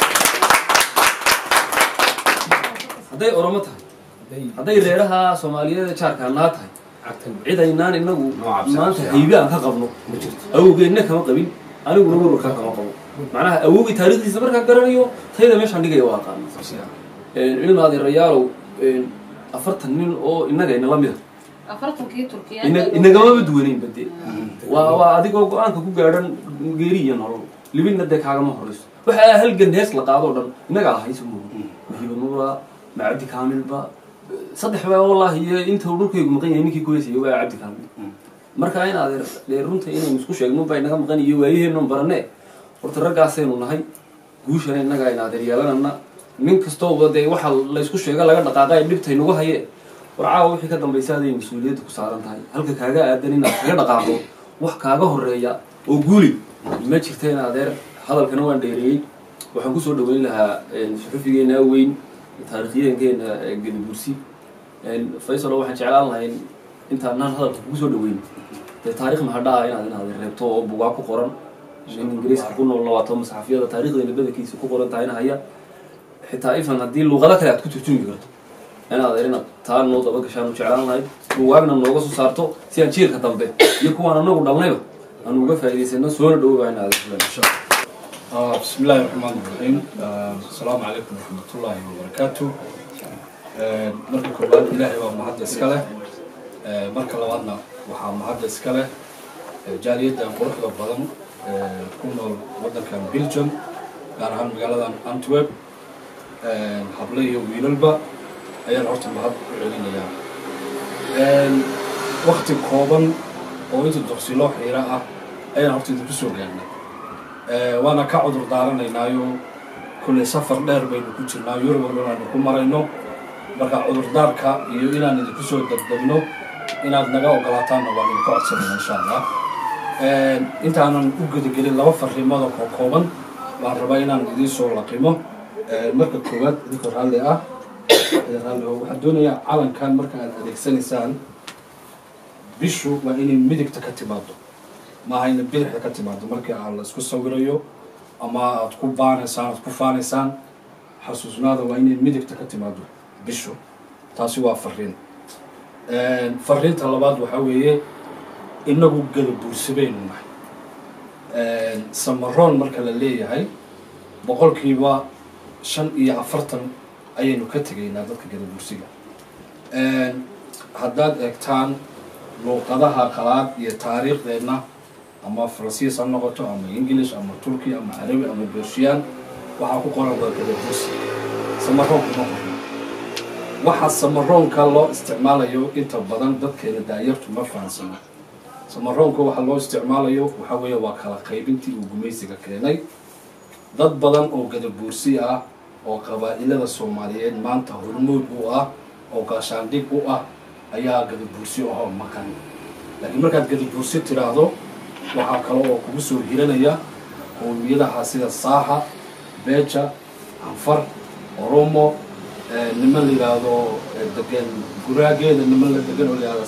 hadday reeraha soomaaliyeed jaarkaanaa tahay cid aynaan inagu maanta haybe aan ka qabno awowgeedna kama qabin aniguna warwarkaa kama qabo macnaha awowgii taariikhdiisa markaan garanayo tayada meeshaan dhigaya waa aqaana cilmi adeerayaalow 40 nin oo innaga inala mida inagamaba duwanayn bade waa adigoo go-aanka ku gaadhan geeri iyo nolol libinna dee kaagama horayso waxaa halgan hees la qaado o dhan innagaa ahayso mahiba nuura macabdi kaamilba saddex baa wallaahi iyo inta dhulkaygu maqan yahay ninkii ku heesayay waa cabdi kaamil marka in adeer dee runta inaynu isku sheegno baa inaga maqan iyo waayaheennon barane horta raggaasaynu nahay guushana innagaa in adeer yeelanana nin kastooba dee waxa laysku sheega laga dhaqaaqay dhibtay nagu haye warcaawa wixii ka dambaysa aday mas-uuliyadda ku saaran tahay halka kaaga aadan inaad kaga dhaqaaqdo wax kaaga horeeya oo guuli ma jirta in adeer hadalkana waan dheereeyey waxaan kusoo dhaweyn lahaa suxufigeena weyn taariikhyeenkeena gadabursi faysalo waxaan jeclaan lahayn intaanaan hadalka kugu soo dhaweyn dee taarikh mahadhaa inaad reebto oo bugaa ku qoran in ingiriiska ku nool lawaato masaxafiyada taarikhdeena badankiisa ku qoran tahayna haya xitaa ifan haddii luuqado kale aad ku turjumi karto inaad inaad taa noo daba gashaan u jeclaan lahayd bugaagna nooga soo saarto si aan jiilka dambe iyo kuwaan anagu dhalnayba aan uga faa'iidaysano soona dhowobaa inaad بسم الله الرحمن الرحيم السلام عليكم ورحمة الله وبركاته مركب كوباد إلهي ومحد إسكاله مركب لوادنا وحا محد إسكاله جالية قرح لبضان كنا ودن كان بيلجن قارهان مقالة أنتويب حبليه ويلالبا أيان عرت محد علينا يعني وقت كوبان وإنت الدقسيلو حيراء أيان عرت دبسو قلنا وانا كعذر دارنا ينايو كل سفر دير بين كوتشنا يورو ولا نكون مرينو marka cudurdaarka iyo inaan idinku soo degdegno inaad naga ogolaataan waa idinku codsanayna insha Allah intaanan u gudagelin laba fariimood oo kooban waan rabaa inaan idin soo laqimo marka koowaad idinku raalli ah waxaan doonayaa calankan marka aad adeegsanaysaan bishu waa inay midigta ka timaado ma aha inay bidixda ka timaado markii aan la isku sawirayo ama aad ku baanaysaan aad ku faanaysaan xasuusnaada waa inay midigta ka timaado bishu taasi waa fariin fariinta labaad waxa weeye inagu gada buursabaynu nahay samaroon marka la leeyahay boqolkiiba 45 ayaynu ka tegaynaa dadka gada buursiga haddaad eegtaan luuqadaha qalaad iyo taariikhdeedna ama faransiis ha noqoto ama ingilish ama turki ama carabi ama bershiyan waxaa ku qoran waa gada buursi samaroon kuma qoran waxa samaroonka loo isticmaalayo inta badan dadkeena daayartu ma fahansano samaroonka waxa loo isticmaalayo waxa weeye waa kala qaybintii uu gumaysiga keenay dad badan oo gada buursi ah oo qabaa'ilada Soomaaliyeed maanta hormuud u ah oo gaashaandhig u ah ayaa gada buursi oo maqan laakiin markaad gada buursi tiraahdo waxa kale oo kugu soo hiranaya qowmiyadaha sida Saaxa Beeja Anfar Oromo niman la yiraahdo degan guraageeda niman la degan oo la yiraahdo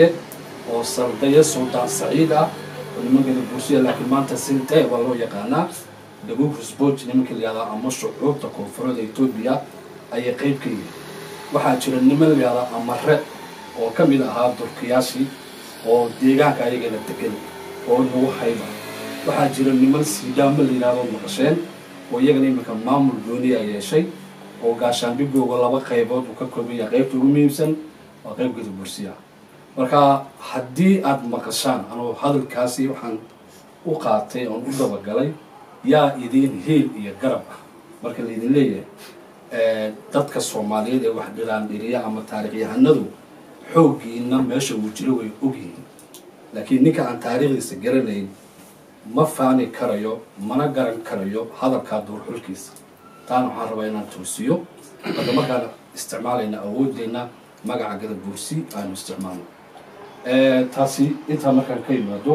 Saldaye Sultan Saciid ah niman gada buursi laakiin maanta sintee waa loo yaqaanaa دبوب سبوت نمك اللي هذا أمشوا عروض تكونفرد إثيوبيا أي قيب كي وحاجر النمل اللي هذا أمرة أو كم إذا هذا تركياسي أو ديجان كاي جل تكل أو نو حيبة وحاجر النمل سيدام اللي هذا مقشين ويجني مكان مامور دوني أي شيء أو قاشان بيجوا ولا بقيبات وككمية قيب تروميمسن وقيب كده برسيا مركا حدي أد مقشان أنا هذا الكاسي وحن وقعتي أو نقدر بقولي yaa idin heel iyo garab ah marka la idin leeyahay dadka Soomaaliyeed ee wax dhilaan dhiriya ama taariikhyahanadu xoogiina meesha uu jiro way ogyihiin laakiin ninka aan taariikhdiisa garanayn ma faani karayo mana garan karayo hadalka door xulkiisa taan waxaan rabaa inaan toosiyo markaan isticmaalayna awooddeena magaca gada buursi aan isticmaalno taasi inta markaan ka yimaado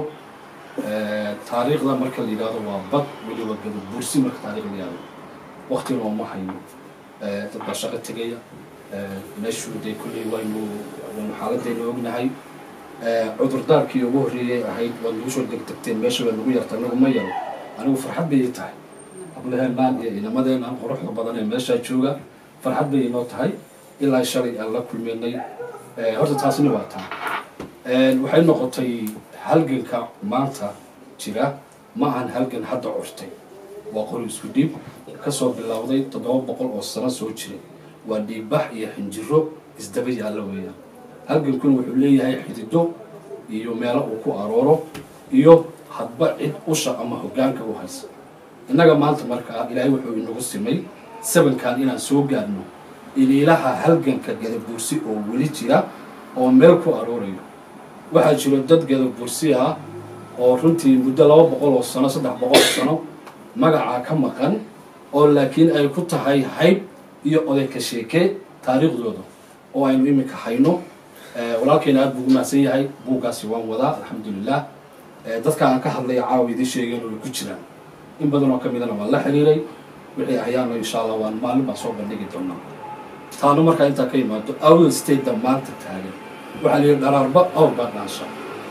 taariikhda marka la yiraahdo waa bad waliba gada buursi marka taariikhda la yiraahdo waqtiga oo ma hayno dadka shaqo tagaya meeshu day kulli waynu xaaladdeena ognahay cudurdaarkii ugu horreeyay ahayd waan ugu soo degdegteen meesha waa lagu yarta anagu ma yaro anigu farxad bay tahay ablaheennaan iyo inamadeenna quruxda badan ee meesha jooga farxad bay inoo tahay ilaa shalay aan la kulmeynay horta taasina waa taa waxay noqotay halganka maanta jira ma aan halgan hadda curtay waa qori isku dhiib ka soo bilowday 700 oo sano soo jiray waa dhiibax iyo xinjiro isdaba yaala weeyaan halgankuna wuxuu leeyahay xidido iyo meelo uu ku arooro iyo hadba cid usha ama hoggaanka u haysa innaga maanta marka ilaahay wuxuu inagu simay sabankan inaan soo gaarno ilaha halganka gada buursi oo wali jira oo meel ku aroorayo waxaa jiro dad gada buursi ah oo runtii muddo 200 oo sano 300 sano magaca ka maqan oo laakiin ay ku tahay hayb iyo oday ka sheekay taariikhdooda oo aynu imika hayno walaalkeena aad buu maasan yahay buugaasi waan wadaa alxamdulillah dadka aan ka hadlay caawidii sheegeen oo ku jiraan in badan oo kamidana waa la xiriiray wixii ayaana insha Allah waan maalin baa soo bandhigi doonaa taano marka inta ka yimaado awdal state maanta taagan waxa la yiraahdaa dararba aw badnaansha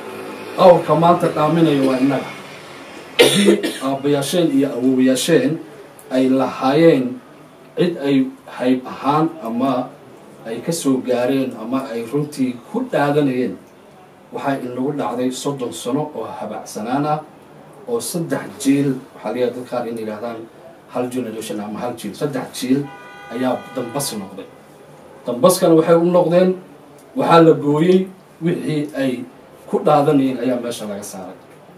aw kamaanta dhaaminayo waa inaga aabbayaasheen iyo awoowayaasheen ay lahaayeen cid ay hayb ahaan ama ay ka soo gaareen ama ay runtii ku dhaadanayeen waxaa inagu dhacday 30 sano oo habacsanaan ah oo 3 jiil waxa la yiraahdaa qaar in yiraahdaan hal generation ama hal jiil 3 jiil ayaa dambas noqday dambaskana waxay u noqdeen waxaa la gooyay wixii ay ku dhaadanayeen ayaa meesha laga saaray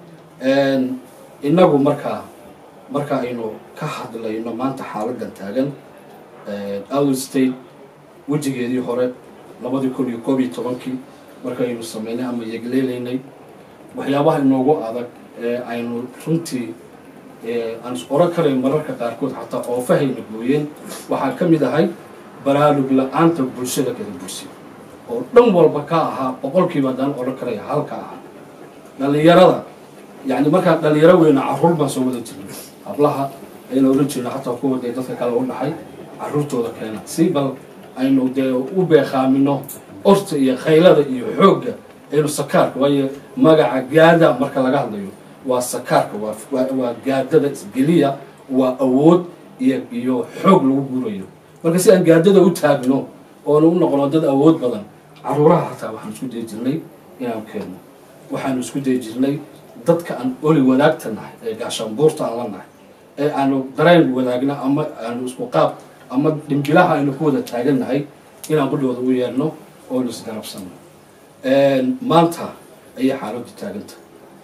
inagu marka aynu ka hadlayno maanta xaaladan taagan Awdal State wajigeedii hore 2011 markaynu sameynay ama yegleelaynay waxyaabaha inoogu adag aynu runtii aan oran karayn mararka qaarkood xataa oofahayna gooyeen waxaa ka mid ahay baraarug la-aanta bulshada gadabursi oo dhan walba ka ahaa boqolkiiba daan oran karaya halka ah dhalinyarada yani markaa dhalinyaro weyna caruur baan soo wada jirnay hablaha ayna oran jirna xataa kuwa dee dadka kale u dhaxay caruurtooda keena si bal aynu dee u beeqaamino orta iyo khaylada iyo xoogga aynu sakaarka waayo magaca gaada marka laga hadlayo waa sakaarka waa gaadada isgeliya waa awood iyo xoog lagu guurayo marka si aan gaadada u taagno oona u noqono dad awood badan caruuraha xataa waxaan isku dayi jirnay inaan keenno waxaanu isku dayi jirnay dadka aan oli wadaagta nahay ee gaashaanbuurta aan la nahay ee aanu dareen wadaagna ama aanu isku qaab ama dhimbilaha aynu ku wada taagannahay inaan qudhooda u yeelno oonu isgarabsano maanta ayay xaaladdu taaganta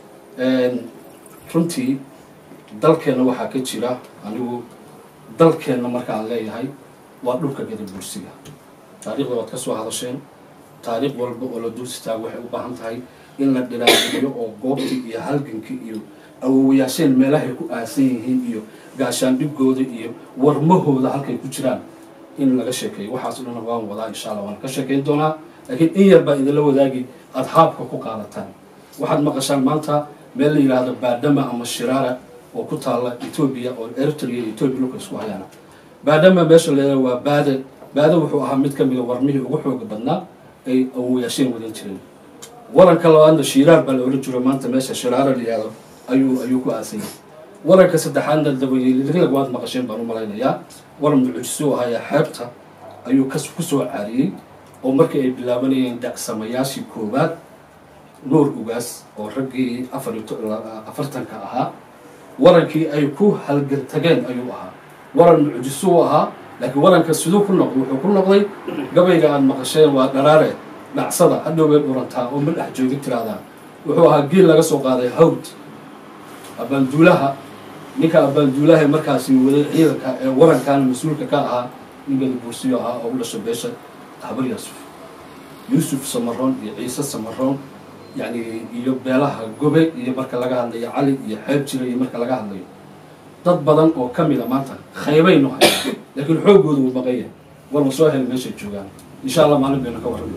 runtii dalkeenna waxaa ka jira anigu dalkeenna marka aan leeyahay waa dhulka gadabursiga taariikhda waad ka soo hadasheen taariikh walba oo la dul istaago waxay u baahan tahay in la dhiraaiyo oo goobtii iyo halgankii iyo awowayaasheen meelahay ku aasan yihiin iyo gaashaandhigooda iyo warmahooda halkay ku jiraan in laga sheekeeyo waxaas dhan waan wadaa insha allah waan ka sheekeyn doonaa laakiin in yar baa idinla wadaagi aada haabka ku qaadataan waxaad maqashaan maanta meel la yidhaahdo baadhama ama shiraara oo ku taalla etoobiya oo eritrea iyo etoobiya dhulka isku hayaana baadhama meesha leedaha waa baade wuxuu ahaa mid ka mida warmihii ugu xooga badnaa ay awowayaasheen wadan jireen waranka labaadna shiraar baa la oran jiro maanta meesha shiraara la yidhaahdo ayuu ku aasayay waranka saddexaadna dabayeelirig waad maqasheen baan u malaynayaa waran mucjisuu ahayaa xeebta ayuu ku soo caariyey oo markii ay bilaabanayeen dacsamayaashii koowaad nuur ugaas oo raggii afartanka ahaa warankii ay ku halgantageen ayuu ahaa waran mucjisuu ahaa laakiin waranka siduu ku noqday wuxuu ku noqday gabayga aad maqasheen waa dharaare dhacsada hadhow bay dhurantaa oo ma dhex joogi tiraahdaa wuxuu ahaa geel laga soo qaaday hawd abbaanduulaha ninka abbaanduulaha markaasi waday ciidanka ee warankaana mas-uulka ka ahaa nin gadabursiyo ahaa oo u dhashay beesha habar yuusuf samaroon iyo ciise samaroon yani iyo beelaha gobe iyo marka laga hadlayo cali iyo xeeb jira iyo marka laga hadlayo dad badan oo ka mida maanta khaybaynu hayaa laakiin xooggooda wuu maqan yahay war ma soo hel meeshay joogaan insha allah maalin baynu ka warrami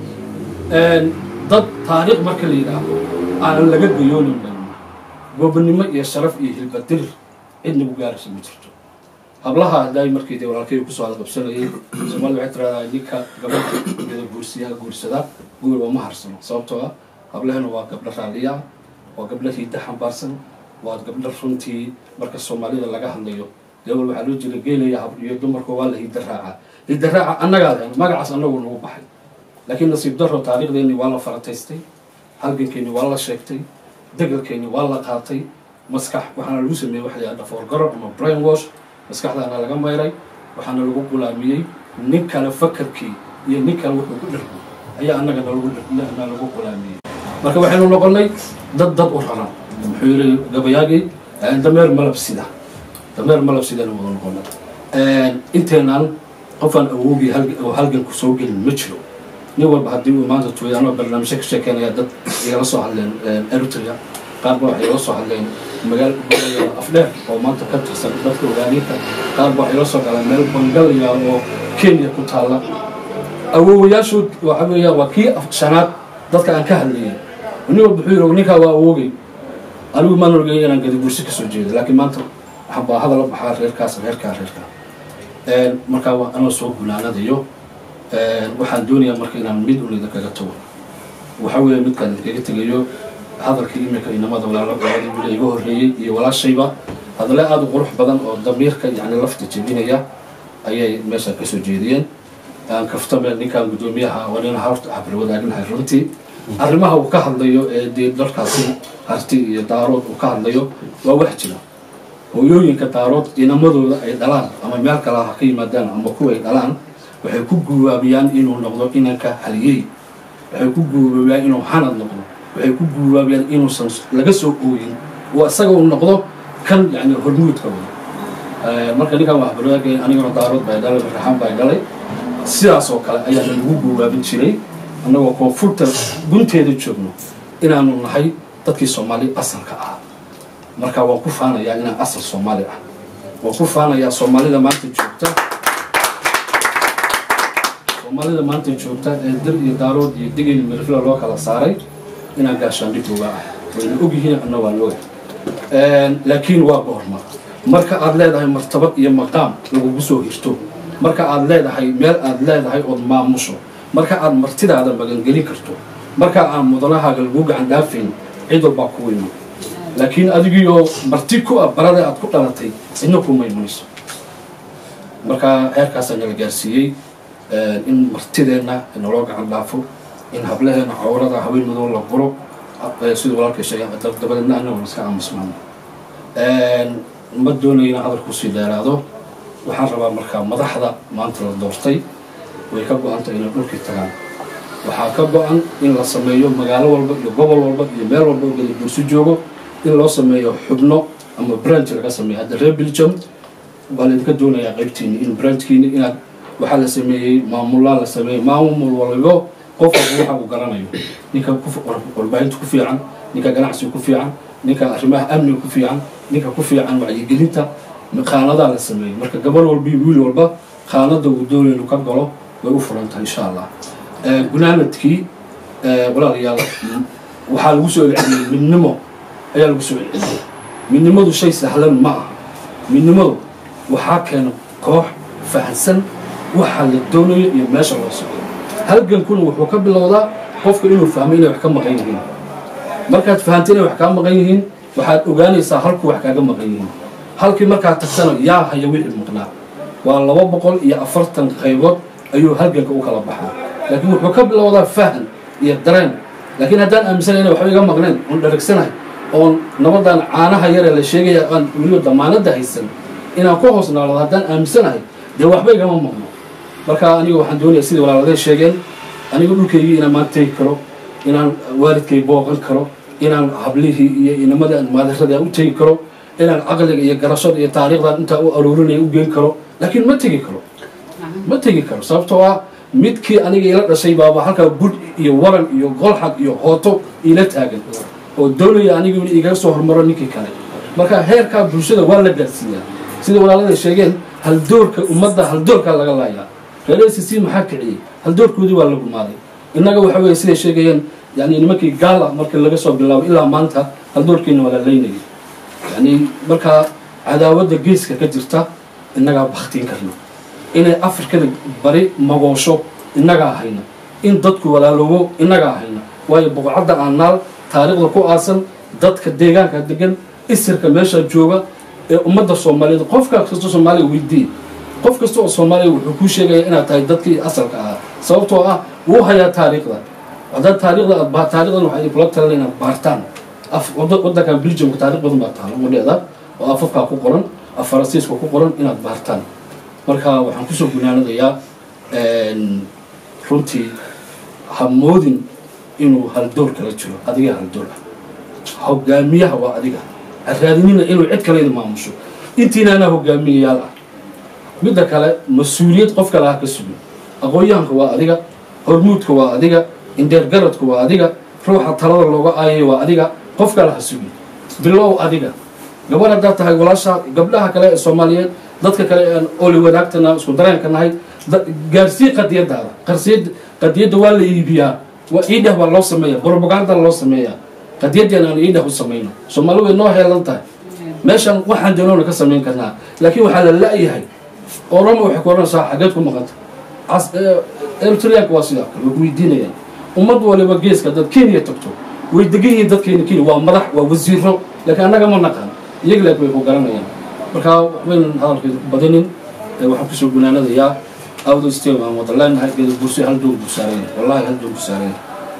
doonaa dad taariikh marka la yidhaahdo aanan laga gayoonin goobannimo iyo sharaf iyo hilbadir cidna ku gaaraysa ma jirto hablaha haddaay markii dee walaalkay kusoo hadqabsanayay soomaalida waxay tiraahdaa ninka gabadha gadabursiyaha guursada guur waa ma harsano sababtoo ah hablahena waa gabdho raaliya waa gabdho hiidda xambaarsan waa gabdho runtii marka soomaalida laga hadlayo dewal waxaa loo jira geelaya iyo dumarku waa la hidda raaca annagaa lehen magacaas annagu nagu baxay laakiin nasiib daro taariikhdeeni waa la farataystay halgankeeni waa la sheegtay degalkeeni waa la qaatay maskax waxaana lagu sameeyey waxa la dhafoorgaro ama brain wash maskaxdaana laga mayray waxaana lagu gulaamiyey nin kale fakarkii iyo nin kale wuxuu ku dhirgo ayaa annaga lagu gulaamiyey marka waxaynu noqonnay dad u raran muxuu yiri gabayaagii dameer malab sidana wada noqonnay inteenaan qofaan awoogi halgan ku soo gelin ma jiro nin walba haddii uu maanta tuuyo anoo barnaamijyo ka sheekeynaya dad igala soo hadleen eritrea qaarba waxay igala soo hadleen magaal afdheer oo maanta ka tirsan dadka ogaaniinta qaarba waxay igala soo galeen meel bangalya oo kenya ku taalla awoowayaashood waxa weeyaan waa kii shanaad dadka aan ka hadlayay nin walba wuxuu yidhi ninkaa waa awoogay anigu maan ogay inaan gadabursi kasoo jeedo laakiin maanta waxaan baa hadala baxaa reerkaa markaa waa anoo soo gunaanadayo waxaan doonayaa marka inaan mid un idinkaga tago waxa weeye midkaan idinkaga tegayo hadalkii iminka inamada walaalada iga horreeyey iyo walaashayba hadale aada u qurux badan oo damiirka yani lafta jebinaya ayay meesha kasoo jeediyeen aan kaftame ninkaan guddoomiyaha waa nin horta habri wadaaginahay runtii arrimaha uu ka hadlayo ee dee dalkaasi harti iyo daarood uu ka hadlayo waa wax jira hooyooyinka daarood inamadooda ay dhalaan ama meel kale ha ka yimaadaan ama kuwa ay dhalaan waxay ku guubaabiyaan inuu noqdo inanka haliyey waxay ku guubaabiyaan inuu hanad noqdo waxay ku guubaabiyaan inuusan laga soo ooyin oo isaga uu noqdo kan yani hormuudka wada marka ninkan waa habroogay anigana daarood baa dhalay raxaan baa galay sidaas oo kale ayaa lagu guubaabin jiray annagoo koonfurta gunteeda joogno inaanu nahay dadkii soomaali asalka ah marka waan ku faanayaa inaan asal Soomaali ah waan ku faanayaa Soomaalida maanta joogta Soomaalida maanta joogta ee dir iyo daarood iyo digil mirfila loo kala saaray inaan gaashaan dhigooga ah way ogyihiin anna waan ogahay laakiin waa goorma marka aad leedahay martabad iyo maqaam lagu soo hirto marka aad leedahay meel aad leedahay oo maamusho marka aad martidaada magan gali karto marka aan mudanaha lagu gacan dhaafin cid walba ku weyn laakiin adigiyo marti ku barada aad ku dhalatay inna ku maymayso marka heerkaas aan la gaarsiiyay in martideena loo gacan dhaafo in hablaheena cawrada haween madow la guro sidoo walaalkay sheegay dabadna annagu iska aamusnaan ma doonayna hadalku sii dheeraado waxaan rabaa markaa madaxda maanta la doortay way ka go'antay inay dhulkii tagaan waxaa ka go'an in la sameeyo magaalo walba iyo gobol walba iyo meel walba oo Gadabursi joogo in loo sameeyo xubno ama branch laga sameeyo hadda reer Belgium baa la doonayaa qaybtiina in branchkiina inaad waxaa la sameeyay maamulada la sameeyay maamul walba qof waxa uu garanayo ninka ku warbaahinta ku fiican ninka ganacsiga ku fiican ninka arrimaha amniga ku fiican ninka ku fiican wacyigelinta qaanada la sameeyay marka gobol walba iyo wiil walba qaanada uu doonayo inuu ka galo way u furantahay insha Allah gunaanadkii walaalayaal waxaa lagu soo celceliyay midnimo ayaa lagu soo celceliyay midnimadu shay sahlan ma aha midnimadu waxaa keena koox fahansan waxa la doonayo iyo meesha loo socdo halgankuna wuxuu ka bilowdaa qofka inuu fahmo inay wax ka maqan yihiin markaad fahanteen inay wax ka maqan yihiin waxaad ogaanaysaa halku wax kaaga maqan yihiin halkii markaad tagtana yaa haya wixii maqnaa waa 240 qaybood ayuu halganka u kala baxaa laakiin wuxuu ka bilowdaa fahan iyo dareen laakiin haddaan aaminsan inay waxba iga maqneen oon dharagsanahay oon nabadan caanaha yar ee la sheegaya aan weliba damaanada haysan inaan ku hoos noolaado haddaan aaminsanahay dee waxba igama maqno marka aniga waxaan doonayaa sidii walaalada sheegeen aniga dhulkaygii inaan maanta tegi karo inaan waalidkay booqan karo inaan hablihii iyo inamada maadarada u tegi karo inaan aqliga iyo garashada iyo taariikhdan inta u aruurinaya u geyn karo laakiin ma tegi karo sababtoo ah midkii aniga ila dhashay baaba halkaa bud iyo waran iyo golxad iyo hooto ila taagan oo doonaya aniga in iga soo hormaro ninkii kale marka heerka bulshada waa la gaarsiiyaa sida walaalada sheegeen hal doorka ummadda hal doorka laga laayaa reeraysi maxaa kiciyay hal doorkoodii waa lagu maaday innaga waxa weeye sida sheegayeen yani nimankii gaala markii laga soo bilaabo ilaa maanta hal doorkiina waa la leynayay yani marka cadaawada geeska ka jirta innaga bakhtiin karna inay afrikada bari magoosho innaga ahayna in dadku walaaloobo innaga ahayna waayo boqorada aan naal taariikhda ku aasan dadka deegaanka degan isirka meesha jooga ee ummadda Soomaaliyeed qofka kasta Soomaaliya weydii qof kasta oo Soomaaliya wuxuu ku sheegay inaad tahay dadkii asalka ah sababtoo ah uu haya taariikhda wada taariikhda taariikhdan waxay kula talinayna baartaan waddanka Belgium taariikh badan baa taalo wadada oo afafka ku qoran Faransiiska ku qoran inaad baartaan marka waxaan ku soo gunaanadayaa runtii hamoodin inuu hal door kala jiro adiga hal door hogaamiyaha waa adiga raadinina inuu cid kale maamusho intiina ana hogaamiyayaal ah midda kale mas'uuliyad qof kale ah ka sugan aqoonyahanka waa adiga hormuudka waa adiga indeer garadku waa adiga ruuxa talada looga aayay waa adiga qof kale ha sugan bilow adiga gabadha haddaad tahay walaasha gabdhaha kale ee Soomaaliyeed dadka kale aan oli wadaagtana isku dareenka nahay gaarsii qadiyadaada qadiyada waa la iibiyaa waa iidah waa loo sameeyaa propaganda loo sameeyaa qadiyadana aan iidah u sameeyno Soomaalidu way noo heelan tahay meeshan waxaan doonaynaa ka sameyn karnaa laakiin waxa la laayahay oramo waxa koranaysaa xageed ku maqanta Eritrea waa sida kale way weydiinayaan ummad waliba geeska dad Kenya tagto way degan dadkeena Kenya waa madax waa wasiiro laakiin anaga ma naqaan iyaga way ku garanayaan marka weyn hadalkeedu badanin waxaan ku soo gunaanadayaa awdo isteema wadallaan hay'adda Bursi hal doon ku saaray wallahi hal doon ku saaray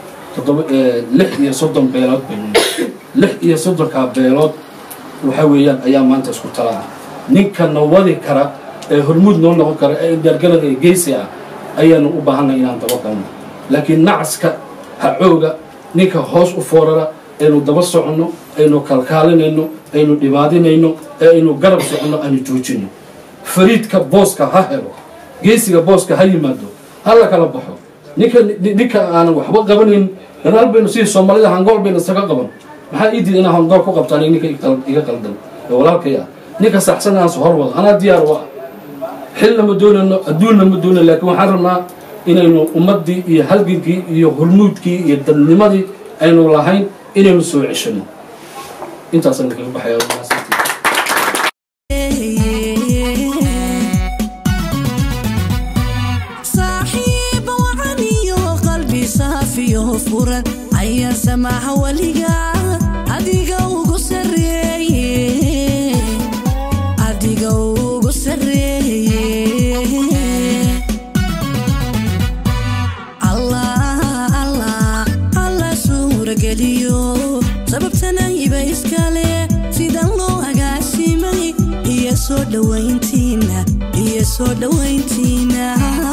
36 beelood ka beelood waxa weeyaan ayaa maanta isku talaa ninka nawadi kara ee hormuud noo noqon kara ee dargalada ee geesi ah ayaanu u baahanay inaan daba galno laakiin nacska hacooga ninka hoos u foorara aynu daba socono aynu kalkaalinayno aynu dhibaadinayno aynu garab socono aanu joojino fariidka booska ha helo geesiga booska ha yimaado hala kala baxo ninka aan waxba qabanin dalal baynu si Soomaalida hangool baynu saga qaban maxaa ii diiday inaan handoor ku qabtaan ninka iga qaldan ee walaalkaya ninka saxsan aan soo horwado anaa diyaar waa xilna ma doonayno adduunna ma doonayno laakiin waxaan rabnaa inaynu ummaddii iyo halgankii iyo hormuudkii iyo dadnimadii aynu lahayn inaynu soo ceshano intaasaan kaga baxaya صاحب وعني وقلبي صافي وفرن عيا سماح ولقى أديقا وقصري أديقا وقصري sababtana iba iskale sidan loo agaasimay iyo soo dhawayntiina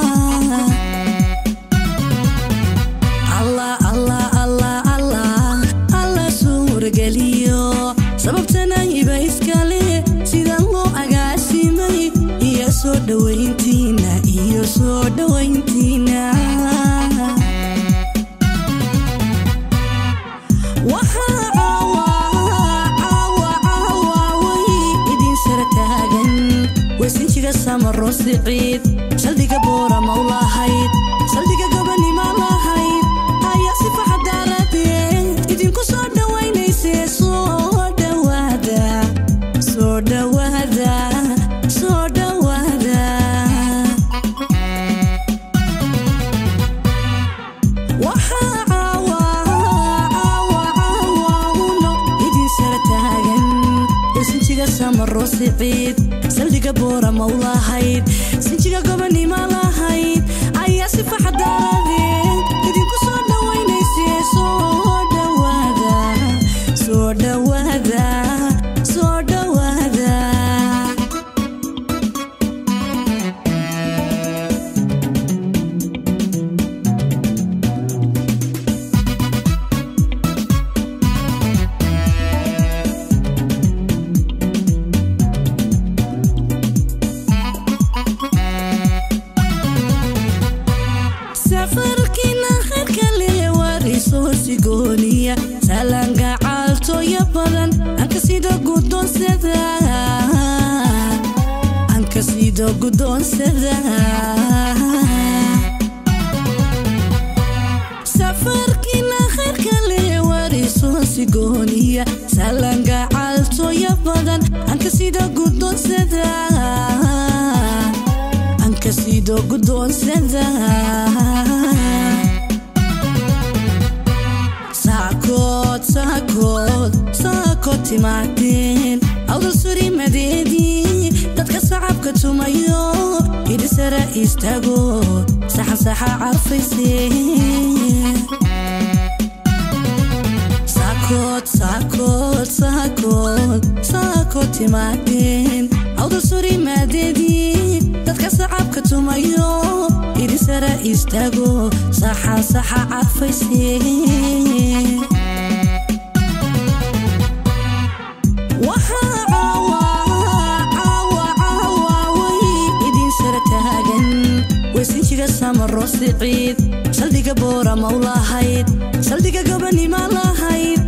alla suurageliyo sababtana iba iskale sidan loo agaasimay iyo soo dhawayntiina وسنجيغا سامرو سعيد سلديغا بورا مولاهايد سلديغا غباني مالاهايد هيا صفة حدارتين إدينكو سو دواينيسي سو دوادا وحا عاوانو إدين سرتاغن وسنجيغا سامرو سعيد سلديغا بورا مولاهايد سنجيغا غباني مالاهايد أيا صفة حدارتين إدينكو سو دواينيسي سو دوادا سلانغا عالتو يا بدن أنك سيدو قدون سدا سفر كنا خير كالي واريسو سيغونيا سلانغا عالتو يا بدن أنك سيدو قدون سدا ساكوت timaadeen awdal suri madeedii dadka sacabka tumayo idi sara istaago saxa carfaysee saakot timaadeen awdal suri madeedii dadka sacabka tumayo idi sara istaago saxa carfaysee وسنجيغا سامرو سعيد سلديغا بورا مولاهايد سلديغا غباني مالاهايد